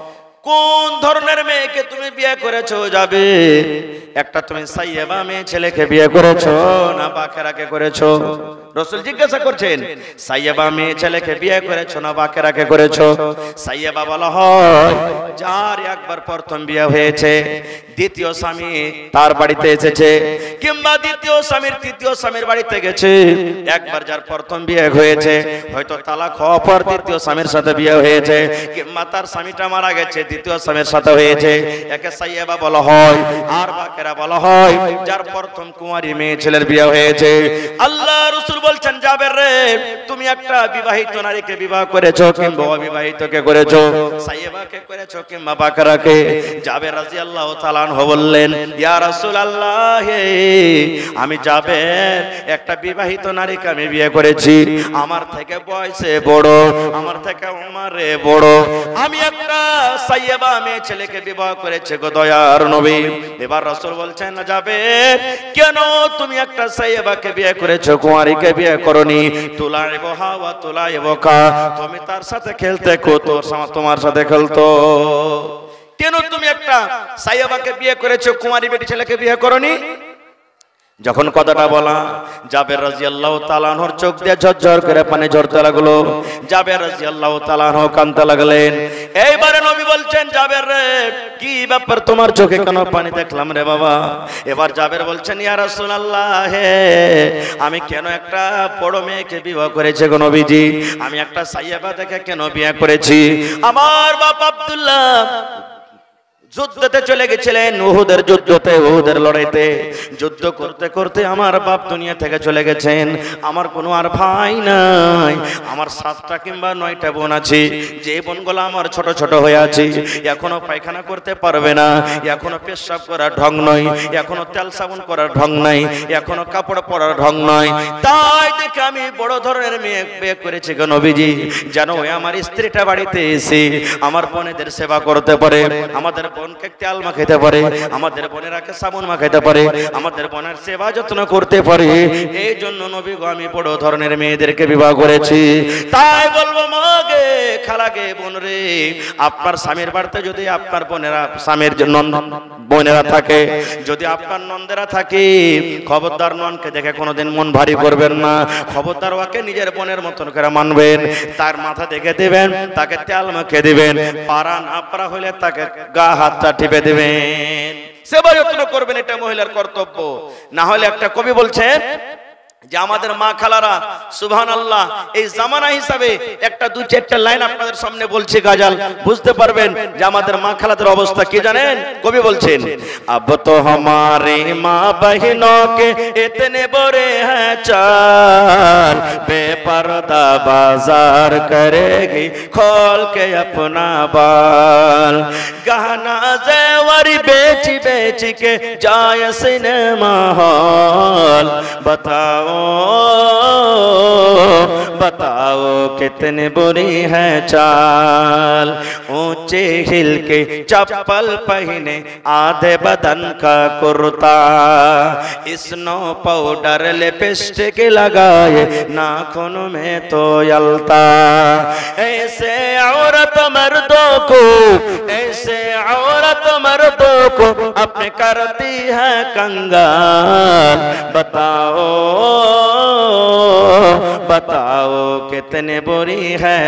Speaker 3: কোন ধরনের মেয়েকে তুমি বিয়ে করেছো জাবের? একটা তুমি সাইয়্যিবা মেয়ে ছেলেকে বিয়ে করেছো না বাকেরাকে করেছো? রাসূল জিজ্ঞাসা করছেন সাইয়্যিবা মেয়ে ছেলেকে বিয়ে করেছো না বাকেরাকে করেছো? সাইয়্যিবা বলা হয় যার একবার প্রথম বিয়ে হয়েছে, দ্বিতীয় স্বামী তার বাড়িতে এসেছে, কিংবা দ্বিতীয় স্বামীর তৃতীয় স্বামীর বাড়িতে গেছে। একবার যার প্রথম বিয়ে হয়েছে, হয়তো তালাক হওয়ার পর দ্বিতীয় স্বামীর সাথে বিয়ে হয়েছে, কিংবা তার স্বামীটা মারা গেছে দ্বিতীয় স্বামীর সাথে হয়েছে, একে সাইয়্যিবা বলা হয়। আর বাকেরা বলা হয় যার প্রথম কুমারী মেয়ে ছেলের বিয়ে হয়েছে। আল্লাহ রাসূল বলছেন জাবের রে তুমি একটা বিবাহিত নারীকে বিবাহ করেছো কিংবা অবিবাহিতকে করেছো, সাইয়্যিবাকে করেছো কিংবা বাকেরাকে? জাবের রাদিয়াল্লাহু তাআলা আনহু বললেন ইয়া রাসূলুল্লাহ আমি জাবের একটা বিবাহিত নারীকে আমি বিয়ে করেছি, আমার থেকে বয়সে বড়, আমার থেকে উমরে বড়, আমি একটা সাইয়্যিবা মেয়ে ছেলেকে বিবাহ করেছে গো দয়ার নবী। এবার রাসূল বলছেন জাবের কেন তুমি একটা সাইয়্যিবাকে বিয়ে করেছো, কুমারীকে বিয়ে করনি? তুলাইবহা ওয়া তুলাইবকা, তুমি তার সাথে খেলতে কত তোমার সাথে খেলতো, কেন তুমি একটা সাইয়্যিবাকে বিয়ে করেছো, কুমারী বেটি ছেলেকে বিয়ে করনি? যখন কথাটা বলা জাবের রাদিয়াল্লাহু তাআলা আনহুর চোখ দিয়ে ঝরঝর করে পানি ঝরতে লাগলো, জাবের রাদিয়াল্লাহু তাআলা আনহু কাঁদতে লাগলেন। এইবারে নবী বলছেন জাবের রে কি ব্যাপার, তোমার চোখে কেন পানি দেখলাম রে বাবা? এবার জাবের বলছেন ইয়া রাসূলুল্লাহ আমি কেন একটা বড় মেয়েকে বিবাহ করেছি গো নবীজি, আমি একটা সাইয়্যিবা দেখে কেন বিয়ে করেছি। আমার বাপ আব্দুল্লাহ যুদ্ধতে চলে গেছিলেন, উহুদের যুদ্ধতে, উহুদের লড়াইতে যুদ্ধ করতে করতে আমার বাপ দুনিয়া থেকে চলে গেছেন। আমার কোনো আর ভাই নাই, আমার 7টা কিংবা 9টা বোন আছে, যে বোনগুলো আমার ছোট ছোট হয়ে আছে, এখনো পায়খানা করতে পারবে না, এখনো পেশাব করার ঢং নয়, এখনো তেল সাবান করার ঢং নাই, এখনো কাপড় পরার ঢং নয়। তাই দেখে আমি বড় ধরনের মেয়ে বিয়ে করেছি গো নবীজি, যেন ওই আমার স্ত্রীটা বাড়িতে এসে আমার বোনেদের সেবা করতে পারে, আমাদের বোনকে তেল মাখাইতে পারে, আমাদের বোনেরাকে সাবান মাখাইতে পারে, আমাদের বোনের সেবা যত্ন করতে পারে। এই জন্য নবী গো আমি বড় ধরনের মেয়েদেরকে বিবাহ করেছি। তাই বলবো মাগে খালাগে বোন রে, আপনার স্বামীর বাড়িতে যদি আপনার বোনেরা স্বামীর বোনেরা থাকে, যদি আপনার নন্দেরা থাকে, খবরদার ননকে দেখে কোনোদিন মন ভারী করবেন না, খবরদার ওকে নিজের বোনের মতন করে মানবেন, তার মাথা দেখে দিবেন, তাকে তেল মাখিয়ে দিবেন, পারা না পারা হলে তাকে গা হাতটা টিপে দিবেন, সেবা যত্ন করবেন, এটা মহিলার কর্তব্য। না হলে একটা কবি বলছেন যে আমাদের মা খালারা সুবহানাল্লাহ এই জামানা হিসাবে একটা 2-4টা লাইন আপনাদের সামনে বলছি গাজাল, বুঝতে পারবেন যে আমাদের মা খালাদের অবস্থা কি জানেন। কবি বলছেন अब तो हमारी माँ बहनों के इतने बुरे हैं चाल, बेपर्दा बाजार करेगी खोल के अपना बाल, गहना जेवर बेच बेच के जाए सिनेमा हॉल, बताओ बताओ कितनी बुरी है चाल। ऊंचे हिल के चप्पल पहने आधे बदन का कुर्ता, स्नो पाउडर लिपस्टिक लगाए नाखून में तो यलता। ऐसे औरत मर्दों को, ऐसे औरत मर्दों को अपने करती है कंगाल। बताओ बताओ कितने बुरी है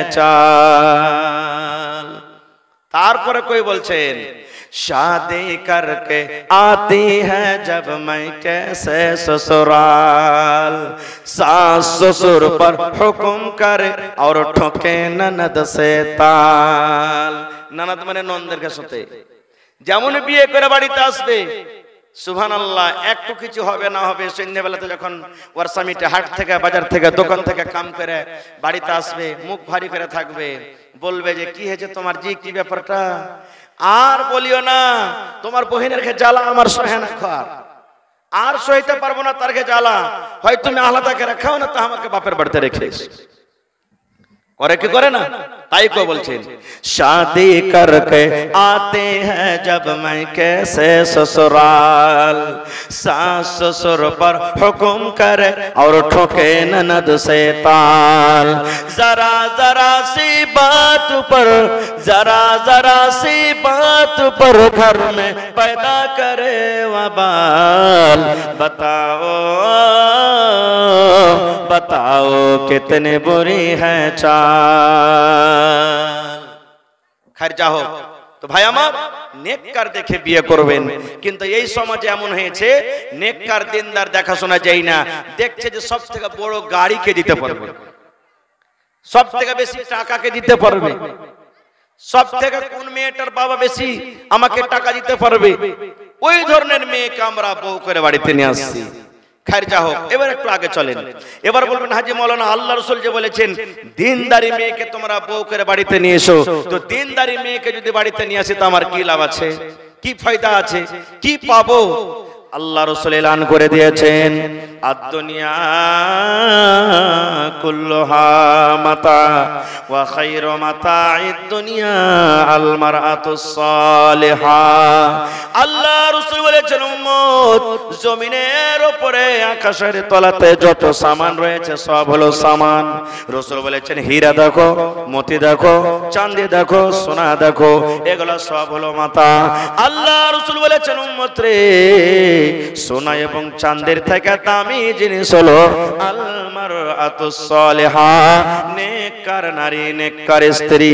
Speaker 3: चाल। तारपर कोई बोलছেন शादी करके आती है जब मैं कैसे ससुराल, सास ससुर पर हुक्म करे और ठोके ननद से ताल। ननद মানে নন্দের সাথে যেমন বিয়ে করে বাড়িতে আসবে সুবহানাল্লাহ, একটু কিছু হবে না হবে সন্ধ্যাবেলাতে যখন ওর স্বামীটা হাট থেকে বাজার থেকে দোকান থেকে কাম করে বাড়িতে আসবে, মুখ ভারী করে থাকবে, বলবে যে কি হয়েছে তোমার, জি কি ব্যাপারটা, আর বলিও না তোমার বহিনের কে জ্বালা আমার সহে না খার, আর সইতে পারবো না তার কে জ্বালা, হয় তুমি আলাদা করে রাখাও না তো আমাকে বাপের বাড়িতে রেখেছ। और क्या करे ना, ताई को बोलते शादी करके आते हैं जब मैं कैसे ससुराल, सास ससुर पर हुक्म करे और ठोके ननद से ताल। जरा जरा सी बात पर, जरा जरा सी बात पर घर में पैदा करे वबाल। बताओ बताओ कितने बुरी है चाल। खैर जा হোক তো ভাই আমার, নেককার দেখে বিয়ে করবেন। কিন্তু এই সমাজে এমন হয়েছে নেককার দিনদার দেখাশোনা যায় না, দেখছে যে সব থেকে বড় গাড়িকে দিতে পারবে, সব থেকে বেশি টাকাকে দিতে পারবে, সব থেকে কোন মেয়েটার বাবা বেশি আমাকে টাকা দিতে পারবে, ওই ধরনের মেয়েকে আমরা বউ করে বাড়িতে নিয়ে আসছি। खैर जा হোক, এবার একটু আগে চলেন। এবার বলবেন হাজী মাওলানা আল্লাহ রাসূল যে বলেছেন দিনদারি মেয়েকে তোমরা বউ করে বাড়িতে নিয়ে এসো, তো দিনদারি মেয়েকে যদি বাড়িতে নিয়ে আসি তো আমার কি লাভ আছে, কি ফায়দা আছে, কি পাবো? আল্লাহ রাসূল এলান করে দিয়েছেন আদ-দুনিয়া কুল্লুহা মাতা ওয়া খায়রু মাতা'id দুনিয়া আল মারআতুস সালিহা। আল্লাহ রাসূল বলেছেন উম্মত, জমিনের উপরে আকাশের তলাতে যত সামান রয়েছে সব হলো সামান। রাসূল বলেছেন হীরা দেখো, মতি দেখো, চাঁদি দেখো, সোনা দেখো, এগুলো সব হলো মাতা। আল্লাহ রাসূল বলেছেন উম্মত রে, সোনা এবং চাঁদের থেকে দামি জিনিস হলো আল মারআতুস সালিহা, নেককার নারী, নেককার স্ত্রী।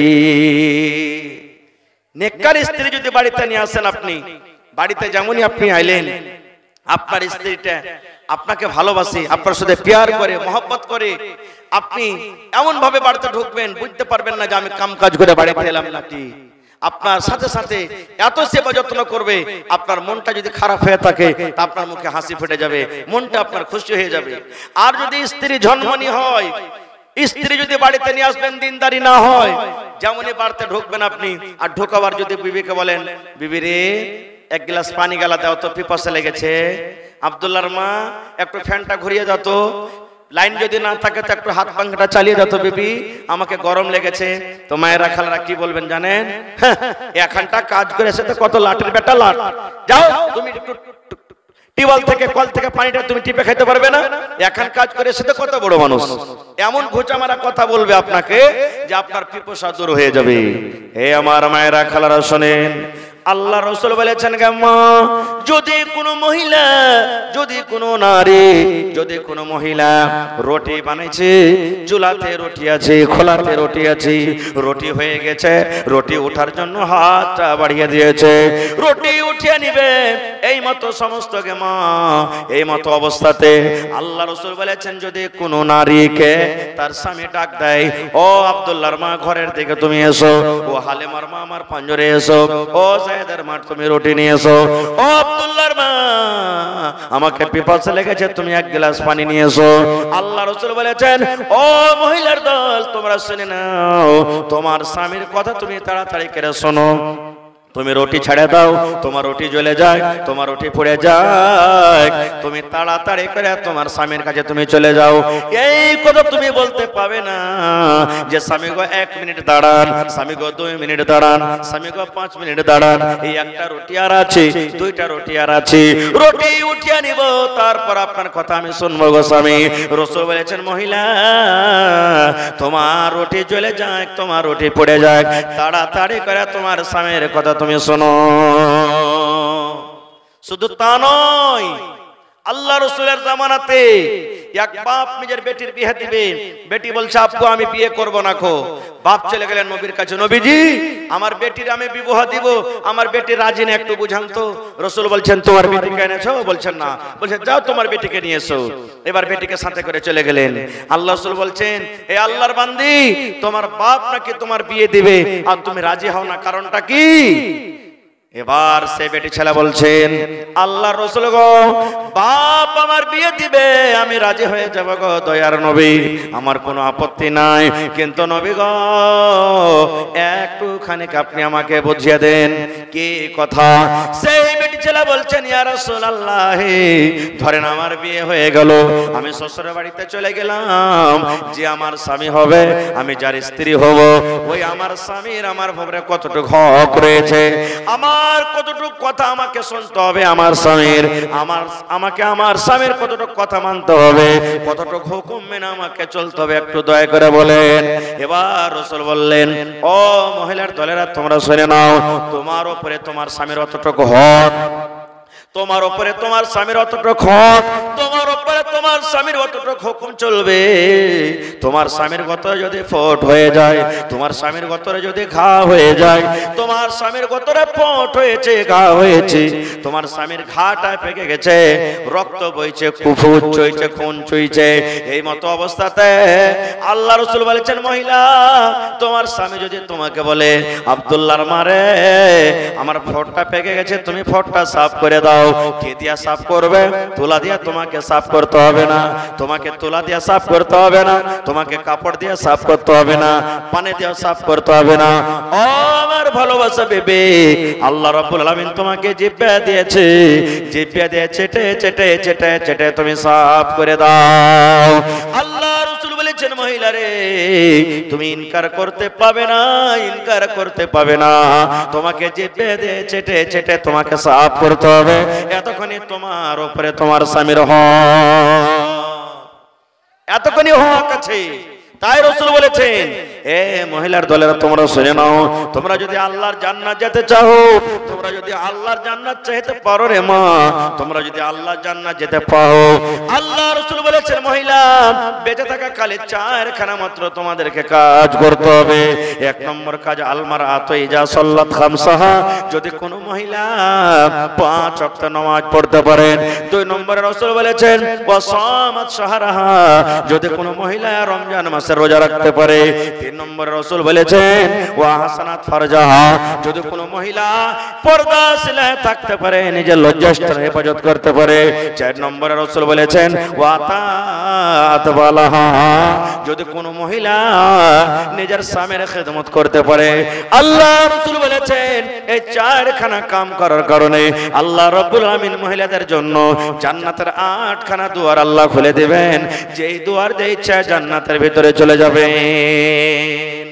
Speaker 3: নেককার স্ত্রী যদি বাড়িতে নিয়ে আসেন, আপনি বাড়িতে যেমনই আপনি আইলেন, আপনার স্ত্রীটা আপনাকে ভালোবাসে, আপনার সাথে প্যার করে, মহব্বত করে, আপনি এমন ভাবে বাড়িতে ঢুকবেন বুঝতে পারবেন না যে আমি কাম কাজ করে বাড়িতে এলাম নাকি। আপনার সাথে সাথে এত সেবা যত্ন করবে, আপনার মনটা যদি খারাপ হয়ে থাকে তা আপনার মুখে হাসি ফুটে যাবে, মনটা আপনার খুশি হয়ে যাবে। আর যদি স্ত্রী ঝনমনি হয়, স্ত্রী যদি বাড়িতে নিয়ে আসবেন দিনদারি না হয়, যেমনই বাড়িতে ঢুকবেন আপনি, আর ঢোকাবার যদি বিবিকে বলেন বিবি রে এক গ্লাস পানি গালা দাও তো, পিপাসা লেগেছে, আব্দুল্লাহর মা একটু ফ্যানটা ঘুরিয়ে দাও তো, লাইন যদি না থাকে তো একটু হাত পাঙ্খাটা চালিয়ে দাও তো বিবি, আমাকে গরম লেগেছে, তো মায়েরা খালারা কি বলবেন জানেন, এখানটা কাজ করে এসে তো কত লাটের বেটা লাট, যাও তুমি একটু টিউবওয়েল থেকে কল থেকে পানিটা তুমি টিপে খেতে পারবে না, এখন কাজ করে এসে তো কত বড় মানুষ, এমন ঘুচা মারা কথা বলবে আপনাকে যে আপনার পিপাসা দূর হয়ে যাবে। হে আমার মায়েরা খালারা শোনেন, আল্লাহ রাসূল বলেছেন যদি কোনো মহিলা, যদি কোনো নারী, যদি কোনো মহিলা রুটি বানাইছে, চুলাতে রুটি আছে, খোলাতে রুটি আছে, রুটি হয়ে গেছে, রুটি ওঠার জন্য হাতটা বাড়িয়ে দিয়েছে, রুটি উঠিয়ে নিবে, এই মতো সমস্ত মা, এই মতো অবস্থাতে আল্লাহ রাসূল বলেছেন যদি কোনো নারীকে তার স্বামী ডাক দেয়, ও আব্দুল্লাহর মা ঘরের দিকে তুমি এসো, ও হালিমার মা আমার পাঞ্জরে এসো, ও সাইয়েদের মা তুমি রুটি নিয়ে এসো, ও আব্দুল্লাহর মা আমাকে পিপাসা লেগেছে তুমি এক গ্লাস পানি নিয়ে এসো, আল্লাহ রাসূল বলেছেন ও মহিলার দল তোমরা শুনে নাও, তোমার স্বামীর কথা তুমি তাড়াতাড়ি করে শোনো, তুমি রুটি ছেড়ে দাও, তোমার রুটি জ্বলে যায়, তোমার রুটি পুড়ে যায়, তুমি তাড়াতাড়ি করে তোমার স্বামীর কাছে তুমি চলে যাও। এই কথা তুমি বলতে পাবে না যে স্বামী গো 1 মিনিট দাঁড়ান, স্বামী গো 2 মিনিট দাঁড়ান, স্বামী গো 5 মিনিট দাঁড়ান, এই একটা রুটি আর আছে, 2টা রুটি আর আছে, রুটি উঠিয়ে নিব, তারপর আপনার কথা আমি শুনবো গো স্বামী। রাসূল বলেছেন মহিলা তোমার রুটি জ্বলে যায়, তোমার রুটি পুড়ে যায়, তাড়াতাড়ি করে তোমার স্বামীর কথা তুমি শোনো। শুধু তা নয়, আল্লাহ রাসূলের জামানাতে এক বাপ নিজের বেটির বিয়ে দিবে, বেটি বলছে আব্বু আমি বিয়ে করব না খো। বাপ চলে গেলেন নবীর কাছে, নবীজি আমার বেটির আমি বিবাহ দিব, আমার বেটি রাজি না, একটু বুঝান তো। রাসূল বলছেন তোমার বেটিকে এনেছো? বলছেন না। বলছেন যাও তোমার বেটিকে নিয়ে এসো। এবার বেটিকে সাথে করে চলে গেলেন। আল্লাহ রাসূল বলছেন এ আল্লাহর বান্দি, তোমার বাপ নাকি তোমার বিয়ে দিবে আর তুমি রাজি হও না, কারণটা কি? এবার সে বেটি ছেলে বলছেন আল্লাহর রাসূল গো বাপ আমার বিয়ে দিবে, আমি রাজি হয়ে যাব গো দয়ার নবী, আমার কোনো আপত্তি নাই, কিন্তু নবী গো একটুখানি আপনি আমাকে বুঝিয়ে দেন কি কথা। সেই বেটি ছেলে বলছেন ইয়া রাসূলুল্লাহ ধরেন আমার বিয়ে হয়ে গেল, আমি শ্বশুরের বাড়িতে চলে গেলাম, যে আমার স্বামী হবে, আমি যার স্ত্রী হব, ওই আমার স্বামীর আমার ভবরে কতটুকু হক রয়েছে, আমার কতটুকু কথা আমাকে শুনতে হবে, আমার স্বামীর আমাকে আমার স্বামীর কতটুকু কথা মানতে হবে, কতটুকু হুকুম মেনে আমাকে চলতে হবে, একটু দয়া করে বলেন। এবার রাসূল বললেন ও মহিলার দলেরা তোমরা শুনে নাও, তোমার উপরে তোমার স্বামীর অতটুকু হক, তোমার উপরে তোমার স্বামীর অতটুকু হক, তোমার উপরে তোমার স্বামীর অতটুকু হুকুম চলবে। তোমার স্বামীর গতরে যদি ফোট হয়ে যায়, তোমার স্বামীর গতরে যদি ঘা হয়ে যায়, তোমার স্বামীর গতরে ফোট হয়েছে, ঘা হয়েছে, তোমার স্বামীর ঘাটা পেকে গেছে, রক্ত বইছে, কুফুত চইছে, খুন চুইছে, এই মতো অবস্থাতে আল্লাহ রাসূল বলেছেন মহিলা তোমার স্বামী যদি তোমাকে বলে আব্দুল্লাহর মারে আমার ফোটটা পেকে গেছে, তুমি ফোটটা সাফ করে দাও, কে দিয়া সাফ করবে? তুলা দিয়া তোমাকে সাফ করতে হবে না, তোমাকে তুলা দিয়া সাফ করতে হবে না, তোমাকে কাপড় দিয়ে সাফ করতে হবে না, পানি দিয়ে সাফ করতে হবে না। ও আমার ভালোবাসা বেবে, আল্লাহ রাব্বুল আলামিন তোমাকে জিহ্বা দিয়েছে, জিহ্বা দিয়ে চেটে চেটে চেটে চেটে তুমি সাফ করে দাও। আল্লাহ রাসূল বলেছেন মহিলা রে তুমি ইনকার করতে পাবে না, ইনকার করতে পাবে না, তোমাকে জিহ্বা দিয়ে চেটে চেটে তোমাকে সাফ করতে হবে, এতক্ষণে তোমার উপরে তোমার স্বামীর হক, এতক্ষণে হক আছে। তাই রাসূল বলেছেন এ মহিলার দলেরা তোমরা শুনে নাও, তোমরা যদি আল্লাহর জান্নাত যেতে চাও, তোমরা যদি আল্লাহর জান্নাত চাইতে পারো রে মা, তোমরা যদি আল্লাহর জান্নাত যেতে পাও, আল্লাহ রাসূল বলেছেন মহিলা বেঁচে থাকা কালে 4খানা মাত্র তোমাদেরকে কাজ করতে হবে। 1 নম্বর কাজ আলমারাতু ইজা সাল্লাত খামসাহা, যদি কোনো মহিলা 5 ওয়াক্ত নামাজ পড়তে পারেন। 2 নম্বরে রাসূল বলেছেন ওয়া সামাত শাহরাহা, যদি কোনো মহিলা রমজান মাসে রোজা রাখতে পারে। 3 নম্বরে রাসূল বলেছেন ওয়া হাসানাত ফারজাহা, যদি কোনো মহিলা পর্দাশীলা থাকতে পারে, নিজের লজ্জাস্থান হেফাজত করতে পারে। 4 নম্বরে রাসূল বলেছেন ওয়া তাআত বালাহা, যদি কোনো মহিলা নিজের স্বামীর খেদমত করতে পারে। আল্লাহ রাসূল বলেছেন এই 4খানা কাম করার কারণে আল্লাহ রাব্বুল আলামিন মহিলাদের জন্য জান্নাতের 8খানা দুয়ার আল্লাহ খুলে দিবেন, যেই দুয়ার দিয়ে ইচ্ছা জান্নাতের ভিতরে চলে যাবেন।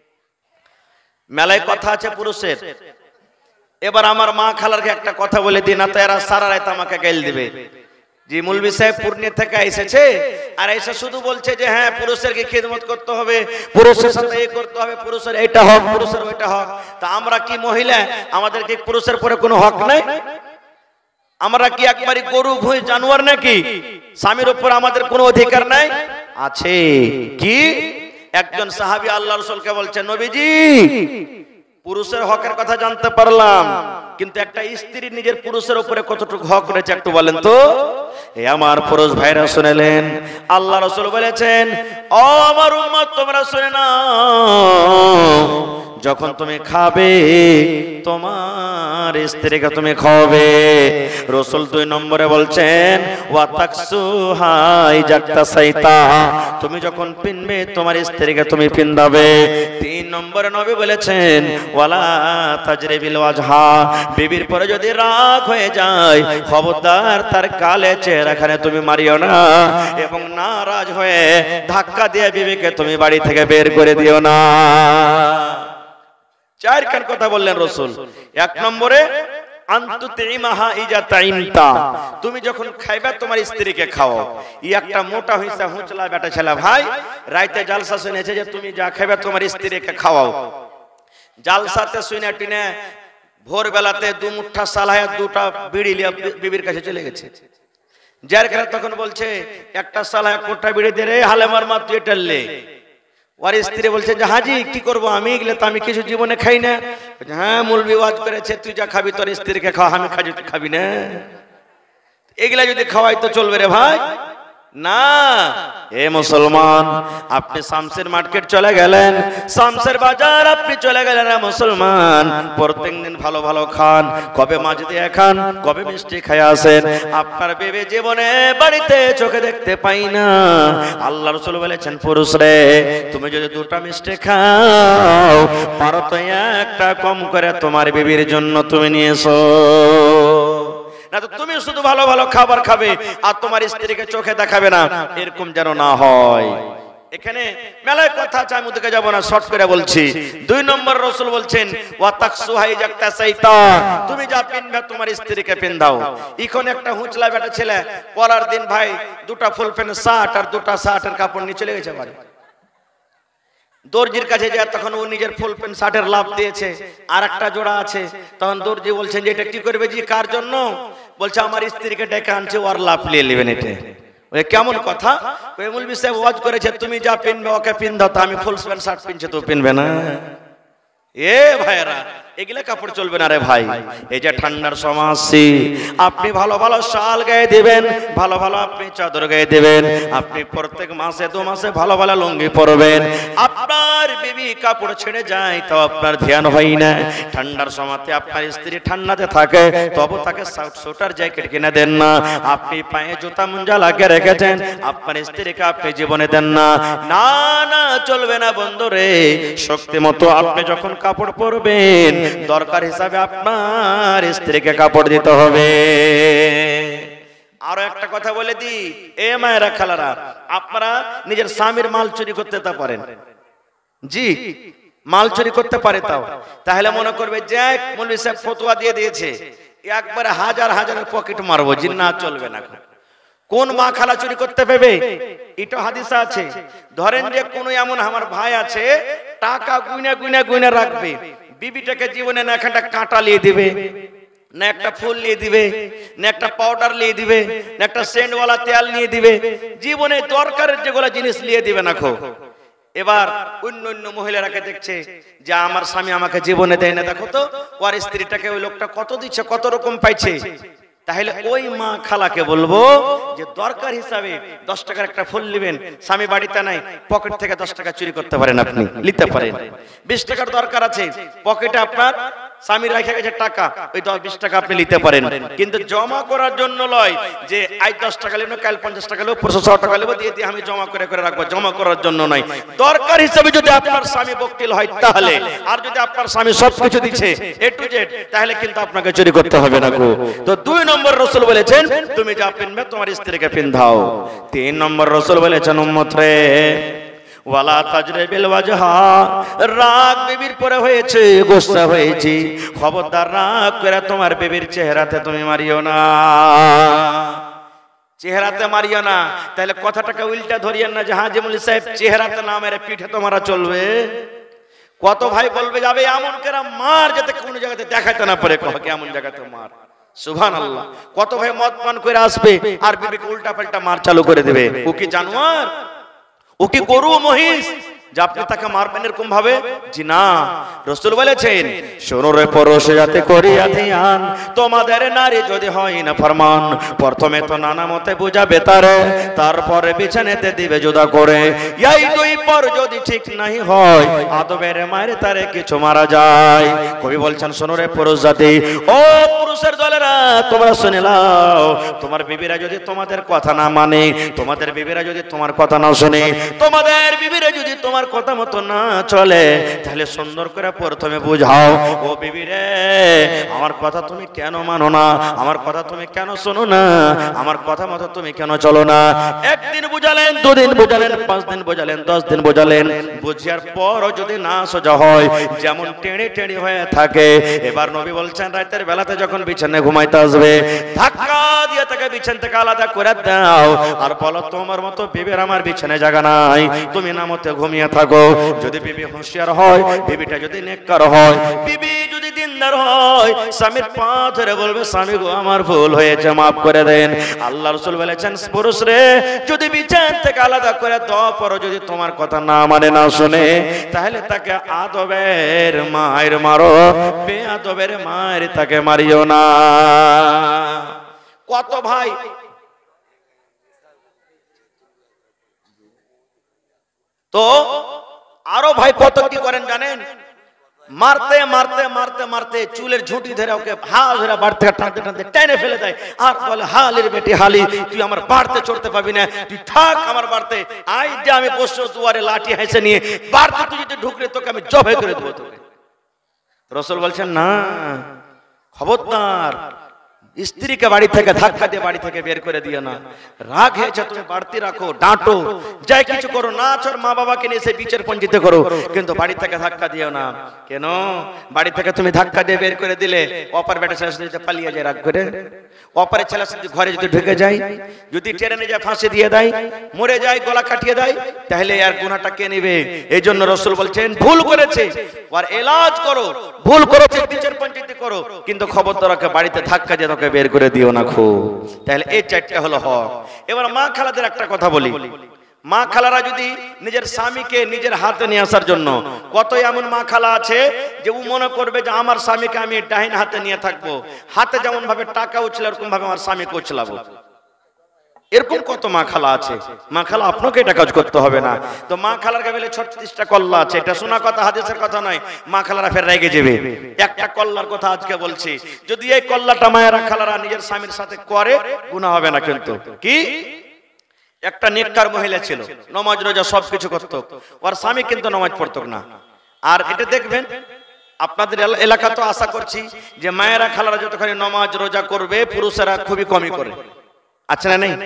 Speaker 3: মেলায় কথা আছে পুরুষের। এবার আমার মা খালারকে একটা কথা বলে দিই, না তো এরা সারা রাত আমাকে গাইল দিবে। জি মৌলভী সাহেব পূর্ণিয়া থেকে এসেছে আর এসে শুধু বলছে যে হ্যাঁ পুরুষের কি খিদমত করতে হবে, পুরুষের সাথে এই করতে হবে, পুরুষের এইটা হক, পুরুষের ওইটা হক। তা আমরা কি মহিলা, আমাদের কি পুরুষের পরে কোনো হক নাই? আমরা কি একবারই গরু ভুঁই জানোয়ার নাকি? স্বামীর উপর আমাদের কোনো অধিকার নাই? আছে। কি? একজন সাহাবী আল্লাহ রাসূলকে বলছেন নবীজি পুরুষের হকের কথা জানতে পারলাম, কিন্তু একটা স্ত্রী নিজের পুরুষের উপরে কতটুকু হক রয়েছে একটু বলেন তো। এই আমার পুরুষ ভাইরা শুনলেন আল্লাহ রাসূল বলেছেন ও আমার উম্মত তোমরা শুনে নাও, যখন তুমি খাবে তোমার স্ত্রীকে তুমি খাওয়াবে। রাসূল 2 নম্বরে বলছেন ওয়া তাকসুহা ইজাক্তাসাইতা, তুমি যখন পিনবে তোমার স্ত্রীকে তুমি পিন্দাবে। 3 নম্বরে নবী বলেছেন ওয়ালা তাজরিবিল ওয়াজহা, বিবির পরে যদি রাগ হয়ে যায় খবরদার তার গালে চেহারাখানে তুমি মারিও না, এবং নারাজ হয়ে ধাক্কা দিয়ে বিবিকে তুমি বাড়ি থেকে বের করে দিও না। 4 খান কথা বললেন রাসূল। 1 নম্বরে আনতুতিমাহা ইজা তাইমতা, তুমি যখন খাইবা তোমার স্ত্রীকে খাও। ই একটা মোটা হইছে হুঁচলা বেটা ছেলে ভাই রাইতে জালসা শুনেছে যে তুমি যা খাইবা তোমার স্ত্রীকে খাওয়াও। জালসাতে শুনে টিনে ভোর বেলাতে 2 মুঠা সালায়া 2টা বিড়ি লিয়া বিবির কাছে চলে গেছে। যার কারণে তখন বলছে একটা সালায়া কোটা বিড়ি দে রে হালেমার মা তুই এটালে। ওর স্ত্রী বলছে যে হাজি কি করব আমি, এগুলো তো আমি কিছু জীবনে খাই না। হ্যাঁ মৌলবি ওয়াজ করেছে তুই যা খাবি তোর স্ত্রীকে খাওয়া, আমি খাই তুই খাবি না। এগুলা যদি খাওয়াই তো চলবে রে ভাই না। এ মুসলমান, আপনি শামসের মার্কেট চলে গেলেন, শামসের বাজার আপনি চলে গেলেন। মুসলমান প্রত্যেক দিন ভালো ভালো খান, কবে মাছ দিয়ে খান, কবে মিষ্টি খাই আসেন। আপনার বেবি জীবনে বাড়িতে চোখে দেখতে পাই না। আল্লাহ রাসূল বলেছেন পুরুষ রে তুমি যদি 2টা মিষ্টি খাও পারো তো একটা কম করে তোমার বেবির জন্য তুমি নিয়ে এসো, না তো তুমি শুধু ভালো ভালো খাবার খাবে আর তোমার স্ত্রীকে চোখে দেখাবে না, এরকম যেন না হয়। এখানে মেলায় কথা আছে, আমি ওদিকে যাব না, শর্ট করে বলছি। 2 নম্বর রাসূল বলছেন ওয়া তাকসুহা ইজাক্তাসাইতা, তুমি যা পিনবে তোমার স্ত্রীকে পিন্দাও। এখন একটা হুঁচলা বেটা ছেলে পরার দিন ভাই 2টা ফুল প্যান্ট শার্ট আর 2টা শার্টের কাপড় নিয়ে চলে গেছে বাড়ি। দর্জির কাছে যায় তখন ও নিজের ফুল প্যান্ট শার্টের লাভ দিয়েছে, আর একটা জোড়া আছে। তখন দর্জি বলছেন যে এটা কি করবে জি, কার জন্য? বলছে আমার স্ত্রীকে ডেকে আনছে, ওর লাভ নিয়ে নেবেন। এটা ওই কেমন কথা? ওই মৌলভী সাহেব ওয়াজ করেছে তুমি যা পিনবে ওকে পিন্দাও, তো আমি ফুল প্যান্ট শার্ট পিনছে তো পিনবে না। এ ভাইরা এগুলা কাপড় চলবে না রে ভাই। এই যে ঠান্ডার সময় আসছে, আপনি ভালো ভালো শাল গায়ে দিবেন, ভালো ভালো আপনি চাদর গায়ে দিবেন, আপনি প্রত্যেক মাসে 2 মাসে ভালো ভালো লুঙ্গি পরবেন। আপনার বিবি কাপড় ছেড়ে যায় তো আপনার ধ্যান হয় না। ঠান্ডার সময়তে আপনার স্ত্রী ঠান্ডাতে থাকে তবু তাকে সোয়েটার জ্যাকেট কিনে দেন না। আপনি পায়ে জুতা মুঞ্জা লাগিয়ে রেখেছেন, আপনার স্ত্রীকে আপনি জীবনে দেন না। না না চলবে না বন্ধু রে। শক্তি মতো আপনি যখন কাপড় পরবেন দরকার হিসাবে আপনার স্ত্রীকে কাপড় দিতে হবে। আরো একটা কথা বলে দি, এ মায়েরা খালারা, আপনারা নিজের স্বামীর মাল চুরি করতে তা পারেন জি, মাল চুরি করতে পারে তাও, তাহলে মনে করবে যে মৌলভী সাহেব ফতোয়া দিয়ে দিয়েছে একবারে হাজার হাজারের পকেট মারবো, জি না চলবে না। কোন মা খালা চুরি করতে পারবে? এটা হাদিসে আছে। ধরেন যে কোন এমন আমার ভাই আছে টাকা গুইনা গুইনা গুইনা রাখবে, বিবিটাকে জীবনে না একটা কাঁটা লিয়ে দিবে, না একটা ফুল নিয়ে দিবে, না একটা পাউডার নিয়ে দিবে, না একটা সেন্টওয়ালা তেল নিয়ে দিবে, জীবনে দরকারের যেগুলো জিনিস নিয়ে দিবে না খো। এবার অন্য অন্য মহিলারাকে দেখছে যে আমার স্বামী আমাকে জীবনে দেয় না, দেখো তো ওর স্ত্রীটাকে ওই লোকটা কত দিচ্ছে, কত রকম পাইছে। তাহলে ওই মা খালাকে বলবো যে দরকার হিসাবে 10 টাকার একটা ফুল নেবেন, স্বামী বাড়িতে নাই, পকেট থেকে 10 টাকা চুরি করতে পারেন, আপনি নিতে পারেন। 20 টাকার দরকার আছে, পকেটে আপনার স্বামী রেখে গেছে টাকা, ওই 10-20 টাকা আপনি নিতে পারেন, কিন্তু জমা করার জন্য নয় যে আজ 10 টাকা নেব, কাল 50 টাকা নেব, 100 টাকা নেব, দিয়ে দিয়ে আমি জমা করে করে রাখবো, জমা করার জন্য নয়। দরকার হিসাবে যদি আপনার স্বামী বকিল হয় তাহলে, আর যদি আপনার স্বামী সবকিছু দিচ্ছে A to Z, তাহলে কিন্তু আপনাকে চুরি করতে হবে না গো। তো 2 নম্বর রাসূল বলেছেন তুমি যা পিনবে তোমার স্ত্রীকে পিন্দাও। 3 নম্বর রাসূল বলেছেন উম্মত রে ওয়ালা তাজরিবিল ওয়াজহা, রাগ বিবির পরে হয়েছে, গোসা হয়েছে, খবরদার রাগ করে তোমার বিবির চেহারাতে তুমি মারিও না, চেহারাতে মারিও না। তাহলে কথাটাকে উল্টা ধরিয়েন না যে হ্যাঁ জি মৌলভী সাহেব চেহারাতে না মেরে পিঠে তো মারা চলবে। কত ভাই বলবে যাবে এমন করে মার যাতে কোনো জায়গাতে দেখাতে না পারে, এমন জায়গাতে মার। সুবহানাল্লাহ। কত ভাই মদ পান করে আসবে আর বিবিকে উল্টা পাল্টা মার চালু করে দেবে। ও কি জানোয়ার? ও কি গরু মহিষ? যে আপনি তাকে মারবেন এরকম ভাবে? জি না, রাসূল বলেছেন শোনো রে পুরুষ জাতি করিয়া ধ্যান, তোমাদের নারী যদি হয় না ফরমান, প্রথমে তো নানা মতে বুঝাবে তারে, তারপরে বিছানাতে দিবে জুদা করে। এই দুই পর যদি ঠিক নাই হয়, আদবের মায়ের তারে কিছু মারা যায়। কবি বলছেন শোনো রে পুরুষ জাতি, ও পুরুষের দলেরা তোমরা শুনে নাও, তোমার বিবিরা যদি তোমাদের কথা না মানে, তোমাদের বিবিরা যদি তোমার কথা না শুনে, তোমাদের বিবিরা যদি তোমার কথা মতো না চলে, তাহলে সুন্দর করে প্রথমে বুঝাও, ও বিবি রে আমার কথা তুমি কেন মানো না, আমার কথা তুমি কেন শোনো না, আমার কথা মতো তুমি কেন চলো না। একদিন বুঝালেন, দুদিন বুঝালেন, 5 দিন বুঝালেন, 10 দিন বুঝালেন, বুঝিয়ার পরও যদি না সোজা হয়, যেমন টেনে টেনে হয়ে থাকে, এবার নবী বলছেন রাতের বেলাতে যখন বিছানায় ঘুমাইতে আসবে, ধাক্কা দিয়ে তাকে বিছানা থেকে আলাদা করে দাও আর বলো তোমার মতো বিবির আমার বিছানায় জায়গা নাই, তুমি নামতে ঘুমিয়ে থাকো। যদি বিবি হুঁশিয়ার হয়, বিবিটা যদি নেককার হয়, বিবি যদি দিনদার হয়, স্বামীর পা ধরে বলবে স্বামী গো আমার ভুল হয়েছে মাফ করে দেন। আল্লাহ রাসূল বলেছেন পুরুষ রে যদি বিছানা থেকে আলাদা করে দাও, পর যদি তোমার কথা না মানে না শুনে, তাহলে তাকে আদবের মায়ের মারো, বেআদবের মায়ের তাকে মারিও না। কত ভাই তো আরো ভাই কত কি করেন জানেন, মারতে মারতে মারতে মারতে চুলের ঝুঁটি ধরে ওকে হাল ধরে বাড়ি থেকে টানতে টানতে টেনে ফেলে দেয়, আর বলে হালির বেটি হালি তুই আমার বাড়তে চড়তে পাবি না, তুই থাক আমার বাড়তে, আই যে আমি বসে দুয়ারে লাঠি হেসে নিয়ে বাড়তে তুই যদি ঢুকলে তোকে আমি জবাই করে দেবো তোকে। রাসূল বলছেন না, খবরদার স্ত্রীকে বাড়ি থেকে ধাক্কা দিয়ে বাড়ি থেকে বের করে দিও না। রাগ হয়েছে তুমি বাড়তি রাখো, ডাঁটো, যাই কিছু করো, না চোর মা বাবাকে নিয়ে এসে বিচার পঞ্জিতে করো, কিন্তু বাড়ি থেকে ধাক্কা দিও না। কেন বাড়ি থেকে তুমি ধাক্কা দিয়ে বের করে দিলে, অপার বেটা ছেলের সাথে পালিয়ে যায় রাগ করে, অপারের ছেলের সাথে ঘরে যদি ঢুকে যায়, যদি ট্রেনে যায় ফাঁসি দিয়ে দেয়, মরে যায় গলা কাটিয়ে দেয়, তাহলে আর গুনাহটা কে নেবে? এই জন্য রাসূল বলছেন ভুল করেছে আর এলাজ করো, ভুল করেছে বিচার পঞ্জিতে করো, কিন্তু খবরদার ওকে বাড়িতে ধাক্কা দিয়ে তোকে বের করে দিও না খুব। তাহলে এই চারটা হলো হক। এবার মা খালাদের একটা কথা বলি, মা খালারা যদি নিজের স্বামীকে নিজের হাতে নিয়ে আসার জন্য, কত এমন মা খালা আছে যে ও মনে করবে যে আমার স্বামীকে আমি ডাইন হাতে নিয়ে থাকবো, হাতে যেমন ভাবে টাকা উছলে এরকম ভাবে আমার স্বামীকে উছলাবো, এরকম কত মা খালা আছে। মা খালা আপনাকে এটা কাজ করতে হবে না। তো মা খালার কাছে 36টা কল্লা আছে, এটা শোনা কথা, হাদিসের কথা নয়। মা খালারা ফের রেগে যাবে। একটা কল্লার কথা আজকে বলছি, যদি এই কল্লাটা মায়েরা খালারা নিজের স্বামীর সাথে করে গুনাহ হবে না। কিন্তু কি, একটা নেককার মহিলা ছিল, নামাজ রোজা সবকিছু করত, ওর স্বামী কিন্তু নামাজ পড়তো না। আর এটা দেখবেন আপনাদের এলাকা তো আশা করছি যে মায়েরা খালারা যতখানি নামাজ রোজা করবে, পুরুষেরা খুবই কমই করে, আচ্ছা না নেই?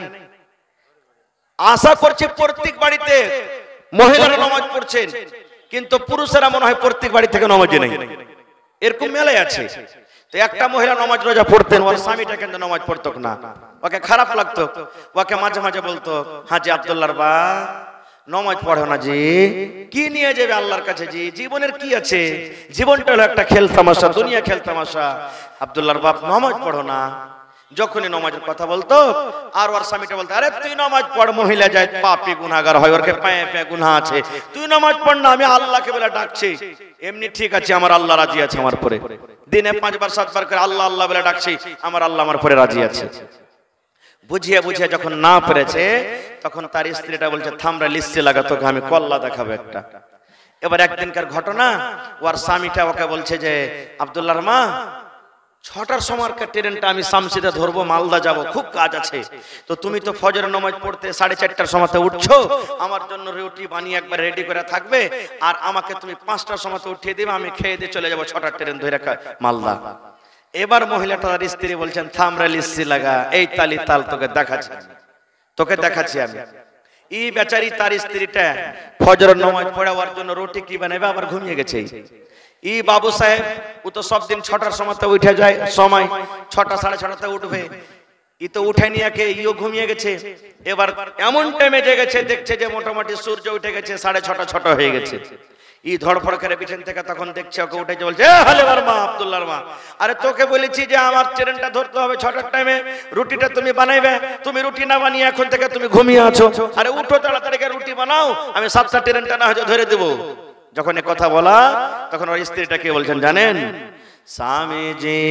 Speaker 3: আশা করছি প্রত্যেক বাড়িতে মহিলারা নামাজ পড়ছেন, কিন্তু পুরুষেরা মনে হয় প্রত্যেক বাড়ি থেকে নামাজে নেই, এরকম মেলায় আছে। তো একটা মহিলা নামাজ রোজা পড়তেন, ওর স্বামীটা কিন্তু নামাজ পড়তো না, ওকে খারাপ লাগতো, ওকে মাঝে মাঝে বলতো হাজি আব্দুল্লাহর বা নামাজ পড়ো না জি, কি নিয়ে যাবে আল্লাহর কাছে জি, জীবনের কি আছে, জীবনটা হলো একটা খেল তামাশা, দুনিয়া খেল তামাশা, আব্দুল্লাহর বাপ নামাজ পড়ো না। যখনই নামাজের কথা বলতো আর ওর স্বামীটা বলতো আরে তুই নামাজ পড়, মহিলা যায় পাপী গুনাহগার হয়, ওর পায়ে পায়ে গুনাহ আছে, তুই নামাজ পড় না, আমি আল্লাহকে বলে ডাকছি, এমনি ঠিক আছে আমার আল্লাহ রাজি আছে আমার পরে, দিনে 5 বার 7 বার করে আল্লাহ আল্লাহ বলে ডাকছি, আমার আল্লাহ আমার পরে রাজি আছে। বুঝিয়ে বুঝিয়ে যখন না পেরেছে, তখন তার স্ত্রীটা বলছে থামরা লিস্টে লাগা, তোকে আমি কল্লা দেখাবো একটা। এবার একদিনকার ঘটনা, ওর স্বামীটা ওকে বলছে যে আব্দুল্লাহর মা 6টার সময় ট্রেনটা আমি শামসিদে ধরবো, মালদা যাব, খুব কাজ আছে, তো তুমি তো ফজরের নামাজ পড়তে 4:30টার সময়তে উঠছো, আমার জন্য রুটি বানিয়ে একবার রেডি করে থাকবে, আর আমাকে তুমি 5টার সময়তে উঠিয়ে দিবে, আমি খেয়ে দিয়ে চলে যাবো 6টার ট্রেন ধরে মালদা। এবার মহিলাটা তার স্ত্রী বলছেন থামরা লিস্সি লাগা, এই তালি তাল তোকে দেখাচ্ছি আমি। এই বেচারি তার স্ত্রীটা ফজরের নামাজ পড়ার জন্য রুটি কি বানাবে, আবার ঘুমিয়ে গেছে। ই বাবু সাহেব ও তো সব দিন 6টার সময়তে উঠে যায়, সময় 6টা 6:30তে উঠবে, ই তো উঠে নিয়ে ইও ঘুমিয়ে গেছে। এবার এমন টাইমে জেগেছে, দেখছে যে মোটামুটি সূর্য উঠে গেছে, 6:30 6টা হয়ে গেছে। ই ধড়ফড় করে পিছন থেকে তখন দেখছে ওকে উঠেছে, বলছে হালেমার মা, আব্দুল্লাহর মা, আরে তোকে বলেছি যে আমার ট্রেনটা ধরতে হবে 6টার টাইমে, রুটিটা তুমি বানাইবে, তুমি রুটি না বানিয়ে এখন থেকে তুমি ঘুমিয়ে আছো, আরে উঠো তাড়াতাড়ি করে রুটি বানাও, আমি 7টা ট্রেনটা না হয়তো ধরে দেবো। যখন এ কথা বলা তখন ওর স্ত্রীটা কে বলছেন জানেন? স্বামীজি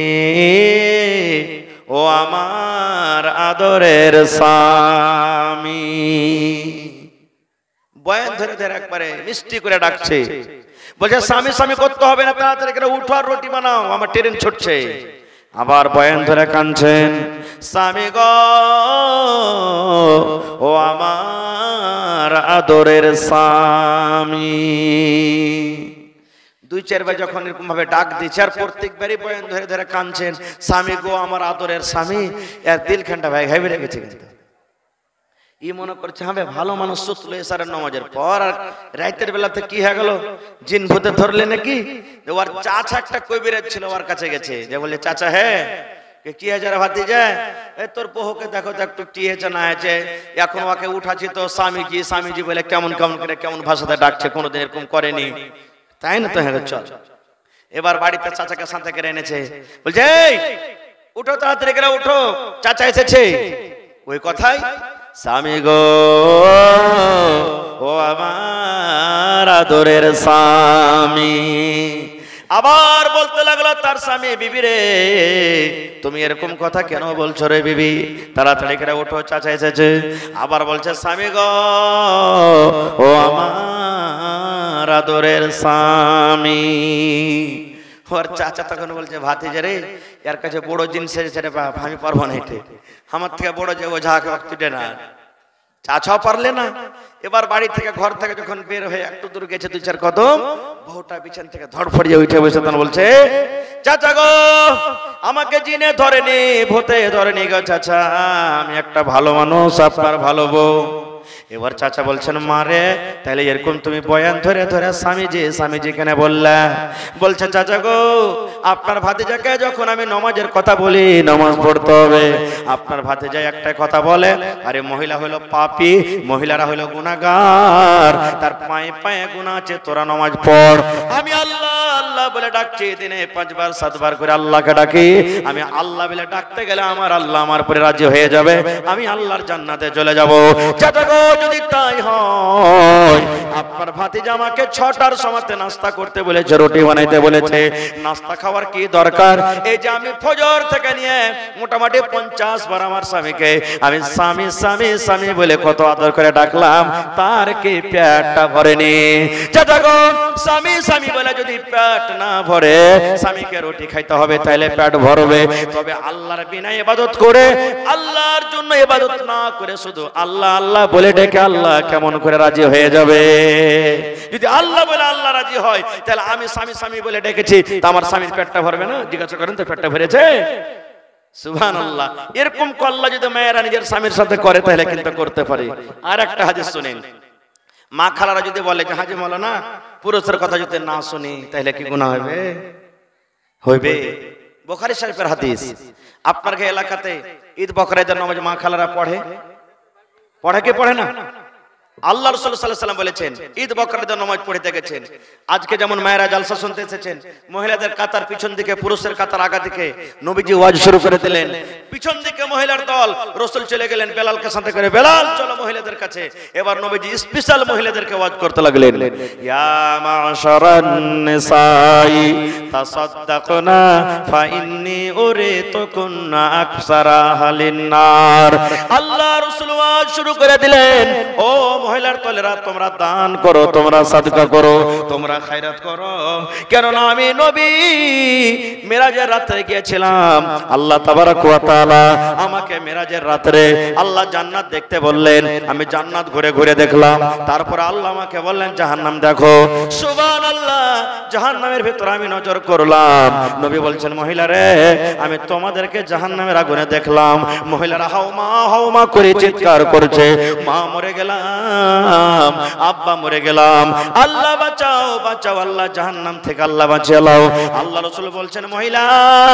Speaker 3: ও আমার আদরের স্বামী, বয়ান ধরে ধরে একবারে মিষ্টি করে ডাকছে, বলছে স্বামী স্বামী করতে হবে না, তাড়াতাড়ি করে উঠো আর রুটি বানাও, আমার ট্রেন ছুটছে। আবার বয়ান ধরে কাঁদছেন, স্বামী গো ও আমার আদরের স্বামী। 2-4 বার যখন এরকম ভাবে ডাক দিচ্ছে আর প্রত্যেকবারই বয়ান ধরে ধরে কাঁদছেন, স্বামী গো আমার আদরের স্বামী, এর দিল খানটা ভাই ঘাইবে রেখেছে। কিন্তু ই মনে করছে হবে ভালো মানুষ সুতলো এসারের নামাজের পর, আর রাতের বেলাতে কি হয়ে গেল, জিন ভূতে ধরলে নাকি। ওর চাচা একটা কবিরাজ ছিল, ওর কাছে গেছে, যে বলে চাচা হ্যাঁ কি হাজার ভাতি যায়, তোর বহুকে দেখো তো একটু কি হয়েছে না হয়েছে, এখন ওকে উঠাচ্ছি তো স্বামীজি স্বামীজি বলে কেমন কেমন করে কেমন ভাষাতে ডাকছে, কোনোদিন এরকম করেনি, তাই না? তো হ্যাঁ চল। এবার বাড়িতে চাচাকে সাথে করে এনেছে, বলছে এই উঠো তাড়াতাড়ি করে উঠো, চাচা এসেছে। ওই কথাই স্বামী গো ও আমার আদরের স্বামী। আবার বলতে লাগলো তার স্বামী, বিবি রে তুমি এরকম কথা কেন বলছো রে বিবি, তাড়াতাড়ি করে ওঠো চাচা এসেছে। আবার বলছে স্বামী গো ও আমার আদরের স্বামী। ওর চাচা তখন বলছে ভাতিজা রে এর কাছে বড় জিনিস এসেছে রে বাপ, আমি পারবো না, হেঁটে আমার থেকে বড় যে ওঝাকে অক্টিটে না। চাচাও পারলে না। এবার বাড়ি থেকে ঘর থেকে যখন বের হয়ে একটু দূর গেছে 2-4 কদম, বউটা বিছান থেকে ধড়ফড়িয়ে উঠে বসে তখন বলছে চাচা গো আমাকে জিনে ধরেনি, ভূতে ধরেনি গো চাচা, আমি একটা ভালো মানুষ, আপনার ভালো বউ। এবার চাচা বলছেন মারে তাহলে এরকম তুমি বয়ান ধরে ধরে স্বামীজি স্বামীজি কেন বললা? বলছে চাচা গো আপনার ভাতিজাকে যখন আমি নমাজের কথা বলি, নমাজ পড়তে হবে, আপনার ভাতিজা একটাই কথা বলে, আরে মহিলা হলো পাপী, মহিলারা হলো গুনাহগার, তার পায়ে পায়ে গুনাহ আছে, তোরা নমাজ পড়। আমি আল্লাহ আল্লাহ বলে ডাকছি, দিনে 5 বার 7 বার করে আল্লাহকে ডাকি, আমি আল্লাহ বলে ডাকতে গেলে আমার আল্লাহ আমার উপরে রাজি হয়ে যাবে, আমি আল্লাহর জান্নাতে চলে যাব। চাচা গো যদি তাই হয় আপনার ভাতিজা আমাকে 6টার সময়তে নাস্তা করতে বলেছে, রুটি বানাইতে বলেছে, নাস্তা খাওয়ার কি দরকার? এই যে আমি ফজর থেকে নিয়ে মোটামুটি 50 বার আমার স্বামীকে আমি স্বামী স্বামী স্বামী বলে কত আদর করে ডাকলাম, তার কি পেটটা ভরেনি? চাচা গো স্বামী স্বামী বলে যদি পেট না ভরে, স্বামীকে রুটি খাইতে হবে তাহলে পেট ভরবে। তবে আল্লাহর বিনা ইবাদত করে, আল্লাহর জন্য ইবাদত না করে শুধু আল্লাহ আল্লাহ বলে ডেকে আল্লাহ কেমন করে রাজি হয়ে যাবে? যদি আল্লাহ বলে আল্লাহ রাজি হয়, তাহলে আমি স্বামী স্বামী বলে ডেকেছি, তা আমার স্বামীর পেটটা ভরবে না? জিজ্ঞাসা করেন তো পেটটা ভরেছে? সুবহানাল্লাহ। এরকম কল্লা যদি মেয়েরা নিজের স্বামীর সাথে করে তাহলে কিন্তু করতে পারে। আর একটা হাদিস শুনেন, মা খালারা যদি বলে যে হাজি মাওলানা পুরুষের কথা যদি না শুনি তাহলে কি গুনাহ হবে? হইবে। বুখারী শরীফের হাদিস। আপনার এলাকাতে ঈদ বকরাদের নামাজ মা খালারা পড়ে? পড়ে কি পড়ে না? আল্লাহ রাসূল সাল্লাল্লাহু আলাইহি ওয়াসাল্লাম বলেছেন ঈদ বকরাদের নামাজ পড়তে গেছেন। আজকে যেমন মায়েরা জালসা শুনতে এসেছেন, মহিলাদের কাতার পিছন দিকে, পুরুষের কাতার আগা দিকে নবীজি ওয়াজ শুরু করে দিলেন। পিছন দিকে মহিলার দল, রাসূল চলে গেলেন বেলালকে সাথে করে, বেলাল চলো মহিলাদের কাছে। এবার নবীজি স্পেশাল মহিলাদেরকে ওয়াজ করতে লাগলেন, ইয়া মাশারান নিসাই তাসাদদাকনা ফা ইন্নী উরিতুকুন্না আকসারা আহলিন নার। আল্লাহ রাসূল ওয়াজ শুরু করে দিলেন, ও মহিলার তলেরা তোমরা দান করো, তোমরা সাদকা করো, তোমরা খায়রাত করো, কেননা আমি নবী মিরাজের রাতে গিয়েছিলাম, আল্লাহ তাবারক ওয়া তাআলা আমাকে মিরাজের রাতে আল্লাহ জান্নাত দেখতে বললেন, আমি জান্নাত ঘুরে ঘুরে দেখলাম, তারপর আল্লাহ আমাকে বললেন জাহান্নাম দেখো। সুবহানাল্লাহ, জাহান্নামের ভিতরে আমি নজর করলাম। নবী বলছেন মহিলারে আমি তোমাদেরকে জাহান্নামের আগুনে দেখলাম, মহিলারা হাওমা হাওমা করে চিৎকার করছে, মা মরে গেলাম গেলাম, আব্বা মরে গেলাম, আল্লাহ বাঁচাও বাঁচাও, আল্লাহ জাহান্নাম থেকে আল্লাহ বাঁচিয়ে লাও। আল্লাহ রাসূল বলছেন, মহিলা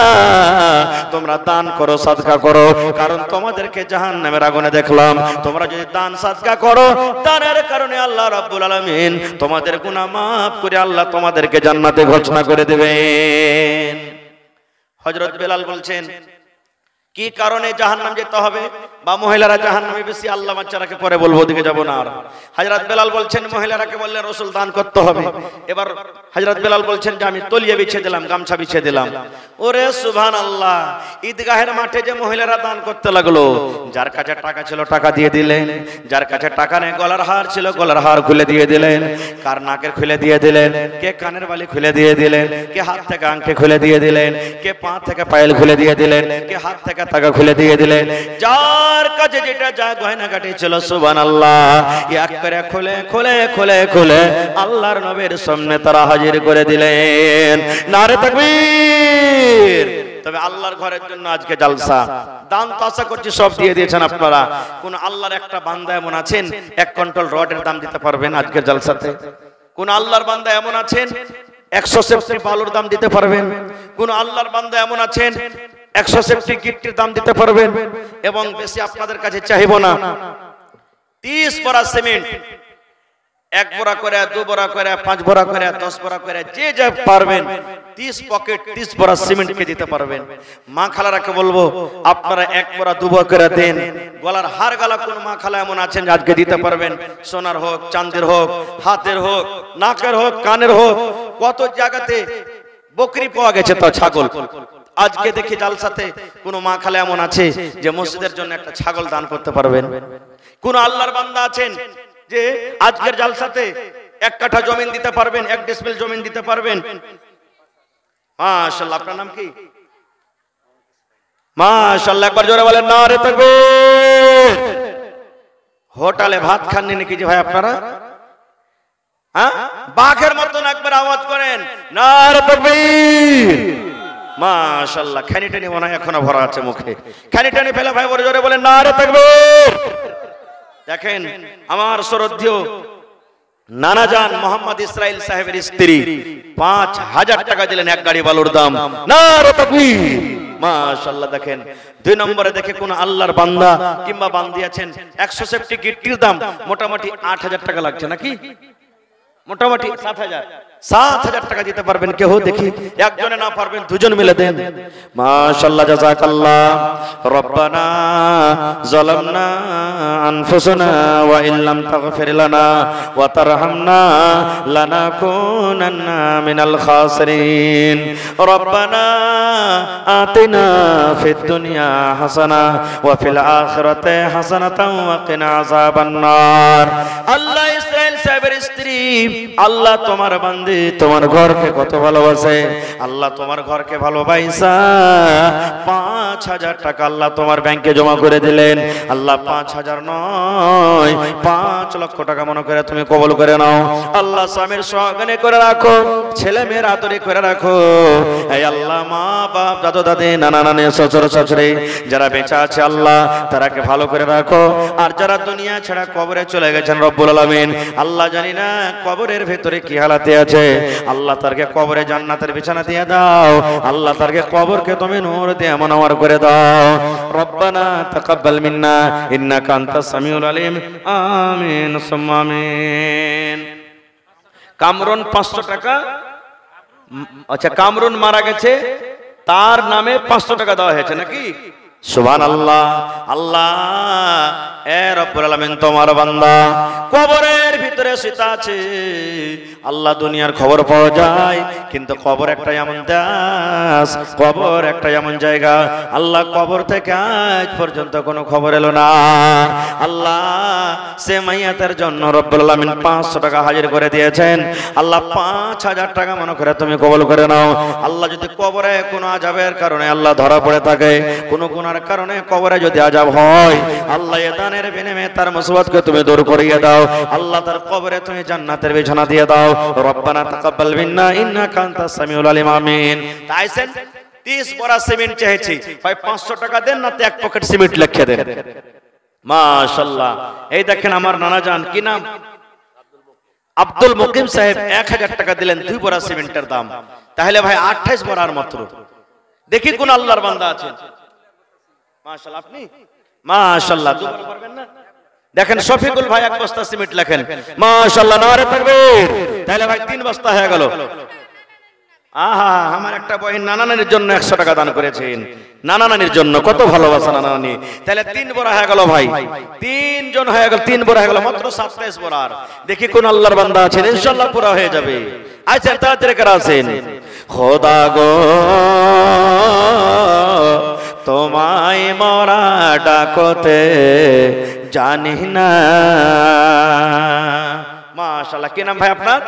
Speaker 3: তোমরা দান করো, সাদকা করো, কারণ তোমাদেরকে জাহান্নামের আগুনে দেখলাম। তোমরা যদি দান সাদকা করো, দানের কারণে আল্লাহ রাব্বুল আলামিন তোমাদের গুনাহ মাফ করে আল্লাহ তোমাদেরকে জান্নাতে ঘোষণা করে দেবেন। হযরত বেলাল বলছেন, কি কারণে জাহান্নাম যেতে হবে বা মহিলারা জাহান্নামে বেশি, আল্লাহ বাচ্চারাকে পরে বলবো, ওদিকে যাব না। আর হযরত বেলাল বলছেন, মহিলারাকে বললেন রাসূল দান করতে হবে। এবার হযরত বেলাল বলছেন যে আমি তলিয়ে বিছিয়ে দিলাম, গামছা বিছিয়ে দিলাম। ওরে সুবহানাল্লাহ, ঈদগাহের মাঠে যে মহিলারা দান করতে লাগলো, যার কাছে টাকা ছিল টাকা দিয়ে দিলেন, যার কাছে টাকা নেই গলার হার ছিল গলার হার খুলে দিয়ে দিলেন, কার নাকের খুলে দিয়ে দিলেন, কে কানের বালি খুলে দিয়ে দিলেন, কে হাত থেকে আংটি খুলে দিয়ে দিলেন, কে পা থেকে পায়েল খুলে দিয়ে দিলেন, কে হাত থেকে টাকা খুলে দিয়ে দিলেন। যার কাছে যেটা যা গয়না কাটি ছিল সুবহানাল্লাহ, এক করে খুলে খুলে খুলে খুলে আল্লাহর নবীর সামনে তারা হাজির করে দিলেন। নারে তাকবীর। তবে আল্লাহর ঘরের জন্য আজকে জালসা, দান তো আশা করছি সব দিয়ে দিয়েছেন আপনারা। কোন আল্লাহর একটা বান্দা এমন আছেন 1 কুইন্টাল রডের দাম দিতে পারবেন আজকের জালসাতে? কোন আল্লাহর বান্দা এমন আছেন 100 সেফটি বালুর দাম দিতে পারবেন? কোন আল্লাহর বান্দা এমন আছেন 100 সেফটি গিট্টির দাম দিতে পারবেন? এবং বেশি আপনাদের কাছে চাইবো না, 30 বড়া সিমেন্ট, 1 বড়া করে, 2 বড়া করে, 5 বড়া করে, 10 বড়া করে, যে যা পারবেন 30 পকেট 30 বড়া সিমেন্ট কে দিতে পারবেন। মা খালারাকে বলবো আপনারা 1 বড়া 2 বড়া করে দেন। গলার হার গালা কোন মা খালা এমন আছেন আজকে দিতে পারবেন? সোনার হোক, চাঁদের হোক, হাতের হোক, নাকের হোক, কানের হোক, কত জায়গাতে বকরি পাওয়া গেছে, তো ছাগল। আজকে দেখি জালসাতে কোন মা খালা এমন আছে যে মসজিদের জন্য একটা ছাগল দান করতে পারবেন? কোন আল্লাহর বান্দা আছেন যে আজকের জালসাতে 1 কাঠা জমিন দিতে পারবেন, 1 ডিসমিল জমিন দিতে পারবেন? মাশাআল্লাহ। আপনার নাম কি? মাশাআল্লাহ, একবার জোরে বলেন নারে তাকবীর। হোটেলে ভাত খাননি নাকি যে ভাই আপনারা? হ্যাঁ, বাঘের মতন একবার আওয়াজ করেন নারে তাকবীর। মাশাআল্লাহ, খানিটানি মনে হয় এখনো ভরা আছে মুখে, খানিটানি ফেলে ভাই বড় জোরে বলেন নারে তাকবীর। দেখেন আমার শ্রদ্ধেয় নানাজান মোহাম্মদ ইসরাইল সাহেবের স্ত্রী 5000 টাকা দিলেন 1 গাড়ি বালুর দাম। নারে তাকবীর। মাশাআল্লাহ। দেখেন 2 নম্বরে দেখে কোন আল্লাহর বান্দা কিংবা বান্দি আছেন 100 সেফটি গিট্টির দাম মোটামুটি 8000 টাকা লাগছে নাকি? মোটামুটি 7000 টাকা দিতে পারবেন কেউ? দেখি, একজনে না পারবেন 2জন মিলে দেন। মাশাআল্লাহ, জাযাকাল্লাহ। রব্বানা যালামনা আনফুসানা ওয়া ইল্লাম তাগফির লানা ওয়া তারহামনা লানাকুনান্না মিনাল খাসিরিন। রব্বানা আতিনা ফিদ দুনিয়া হাসানা ওয়া ফিল আখিরাতি হাসানাতাও ওয়া কিনা আযাবান নার। আল্লাহ ইসরাইল সাহেবের স্ত্রী, আল্লাহ তোমার বান্দি তোমার ঘরকে কত ভালোবাসে, আল্লাহ তোমার ঘরকে ভালোবাসা 5000 টাকা আল্লাহ তোমার ব্যাংকে জমা করে দিলেন। আল্লাহ 5000 নয় 5 লক্ষ টাকা মনে করে তুমি কবুল করে নাও। আল্লাহ স্বামীর সহগানে করে রাখো, ছেলে মেয়ের আদরে করে রাখো। এই আল্লাহ মা বাপ, দাদু দাদি, নানা নানি, শ্বশুর শাশুড়ি যারা বেঁচে আছে আল্লাহ তারাকে ভালো করে রাখো। আর যারা দুনিয়া ছেড়ে কবরে চলে গেছেন রব্বুল আলামিন, আল্লাহ জানি না কবরের ভেতরে কি হালাতে আছে, আল্লাহ তারকে কবরে জান্নাতের বিছানা দিয়ে দাও। আল্লাহ তারকে কবরকে তুমি নূর দিয়ে মনোয়ার করে দাও। রব্বানা তাকাব্বাল মিন্না ইন্নাকা আনতাস সামিউল আলিম। আমিন সুম্মা আমিন। কামরুন 500 টাকা, আচ্ছা কামরুন মারা গেছে, তার নামে 500 টাকা দেওয়া হয়েছে নাকি? সুবহানাল্লাহ। আল্লাহ এ রব্বুল আলামিন তোমার বান্দা কবরের ভিতরে শুয়ে আছে। আল্লাহ দুনিয়ার খবর পাওয়া যায়, কিন্তু কবর একটা এমন দেশ, কবর একটা এমন জায়গা, আল্লাহ কবর থেকে আজ পর্যন্ত কোনো খবর এলো না। আল্লাহ সে মাইয়াতের জন্য রব্বুল আলামিন 500 টাকা হাজির করে দিয়েছেন। আল্লাহ 5000 টাকা মনে করে তুমি কবুল করে নাও। আল্লাহ যদি কবরে কোনো আযাবের কারণে আল্লাহ ধরা পড়ে থাকে, কোনো গুনার কারণে কবরে যদি আযাব হয়, আল্লাহ এ দানের বিনিময়ে তার মুসিবতকে তুমি দূর করিয়ে দাও। আল্লাহ তার কবরে তুমি জান্নাতের বিছানা দিয়ে দাও। রব্বানা তাকাব্বাল মিন্না ইন্নাকা আনতাস সামিউল আলিম। আমিন। তাইছেন 30 বড়া সিমেন্ট চেয়েছি, হয় 500 টাকা দেন না তো 1 পকেট সিমেন্ট লিখে দেন। মাশাআল্লাহ। এই দেখেন আমার নানা জান, কি নাম? আব্দুল মুকিম সাহেব 1000 টাকা দিলেন 2 বোরা সিমেন্টের দাম। তাহলে ভাই 28 বোরার মাত্র। দেখি কোন আল্লাহর বান্দা আছেন। মাশাআল্লাহ, আপনি মাশাআল্লাহ 2 বোরা পারবেন না? দেখেন শফিকুল ভাই 1 বস্তা সিমেন্ট লেখেন, মাশাআল্লাহ, নারে তাকবীর। তাহলে ভাই 3 বস্তা হয়ে গেল। আহা, আমার একটা বহিন নানা নানির জন্য 100 টাকা দান করেছেন। নানা নানির জন্য কত ভালোবাসা নানা নানি। তাহলে 3 বোরা হয়ে গেল ভাই, 3 জন হয়ে গেল, 3 বোরা হয়ে গেল মাত্র 27 বোরার। দেখি কোন আল্লাহর বান্দা আছেন, ইনশাআল্লাহ পুরো হয়ে যাবে। আচ্ছা, তাড়াতাড়ি করে আছেন। খোদা গো তোমায় মরা ডাকতে জানি না। মাশাআল্লাহ, কি নাম ভাই আপনার?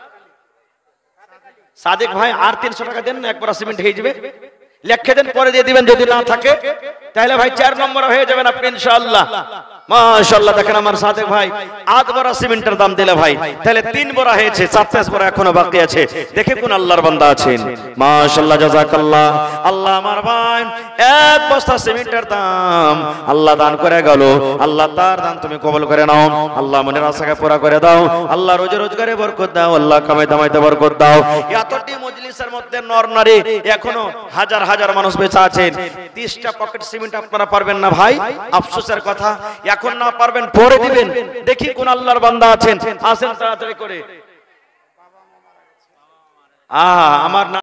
Speaker 3: সাদিক ভাই। আর 300 টাকা দেন না, 1 বোরা সিমেন্ট হয়ে যাবে। লিখে দেন, পরে দিয়ে দিবেন যদি না থাকে। তাহলে ভাই 4 নম্বর হয়ে যাবেন আপনি ইনশাআল্লাহ। মাশাআল্লাহ, দেখেন আমার সাদিক ভাই 8 বোরা সিমেন্টের দাম দিলে ভাই, তাহলে 3 বোরা হয়েছে, 27 বোরা এখনো বাকি আছে। দেখে কোন আল্লাহর বান্দা আছেন। মাশাআল্লাহ, জাযাকাল্লাহ। আল্লাহ আমার ভাই 1 বস্তা সিমেন্টের দাম আল্লাহ দান করে গেল। আল্লাহ তার দান তুমি কবুল করে নাও। আল্লাহ মনের আশাকে পুরা করে দাও। আল্লাহ রোজি রোজগারে বরকত দাও। আল্লাহ কামাই দামাইতে বরকত দাও। এতটি মজলিসের মধ্যে নর নারী এখনো হাজার হাজার মানুষ বেঁচে আছেন। 30টা পকেট সিমেন্ট আপনারা পারবেন না ভাই, আফসোসের কথা। এখন না পারবেন, পরে দিবেন। দেখি কোন আল্লাহর বান্দা আছেন, আসেন তাড়াতাড়ি করে। আমার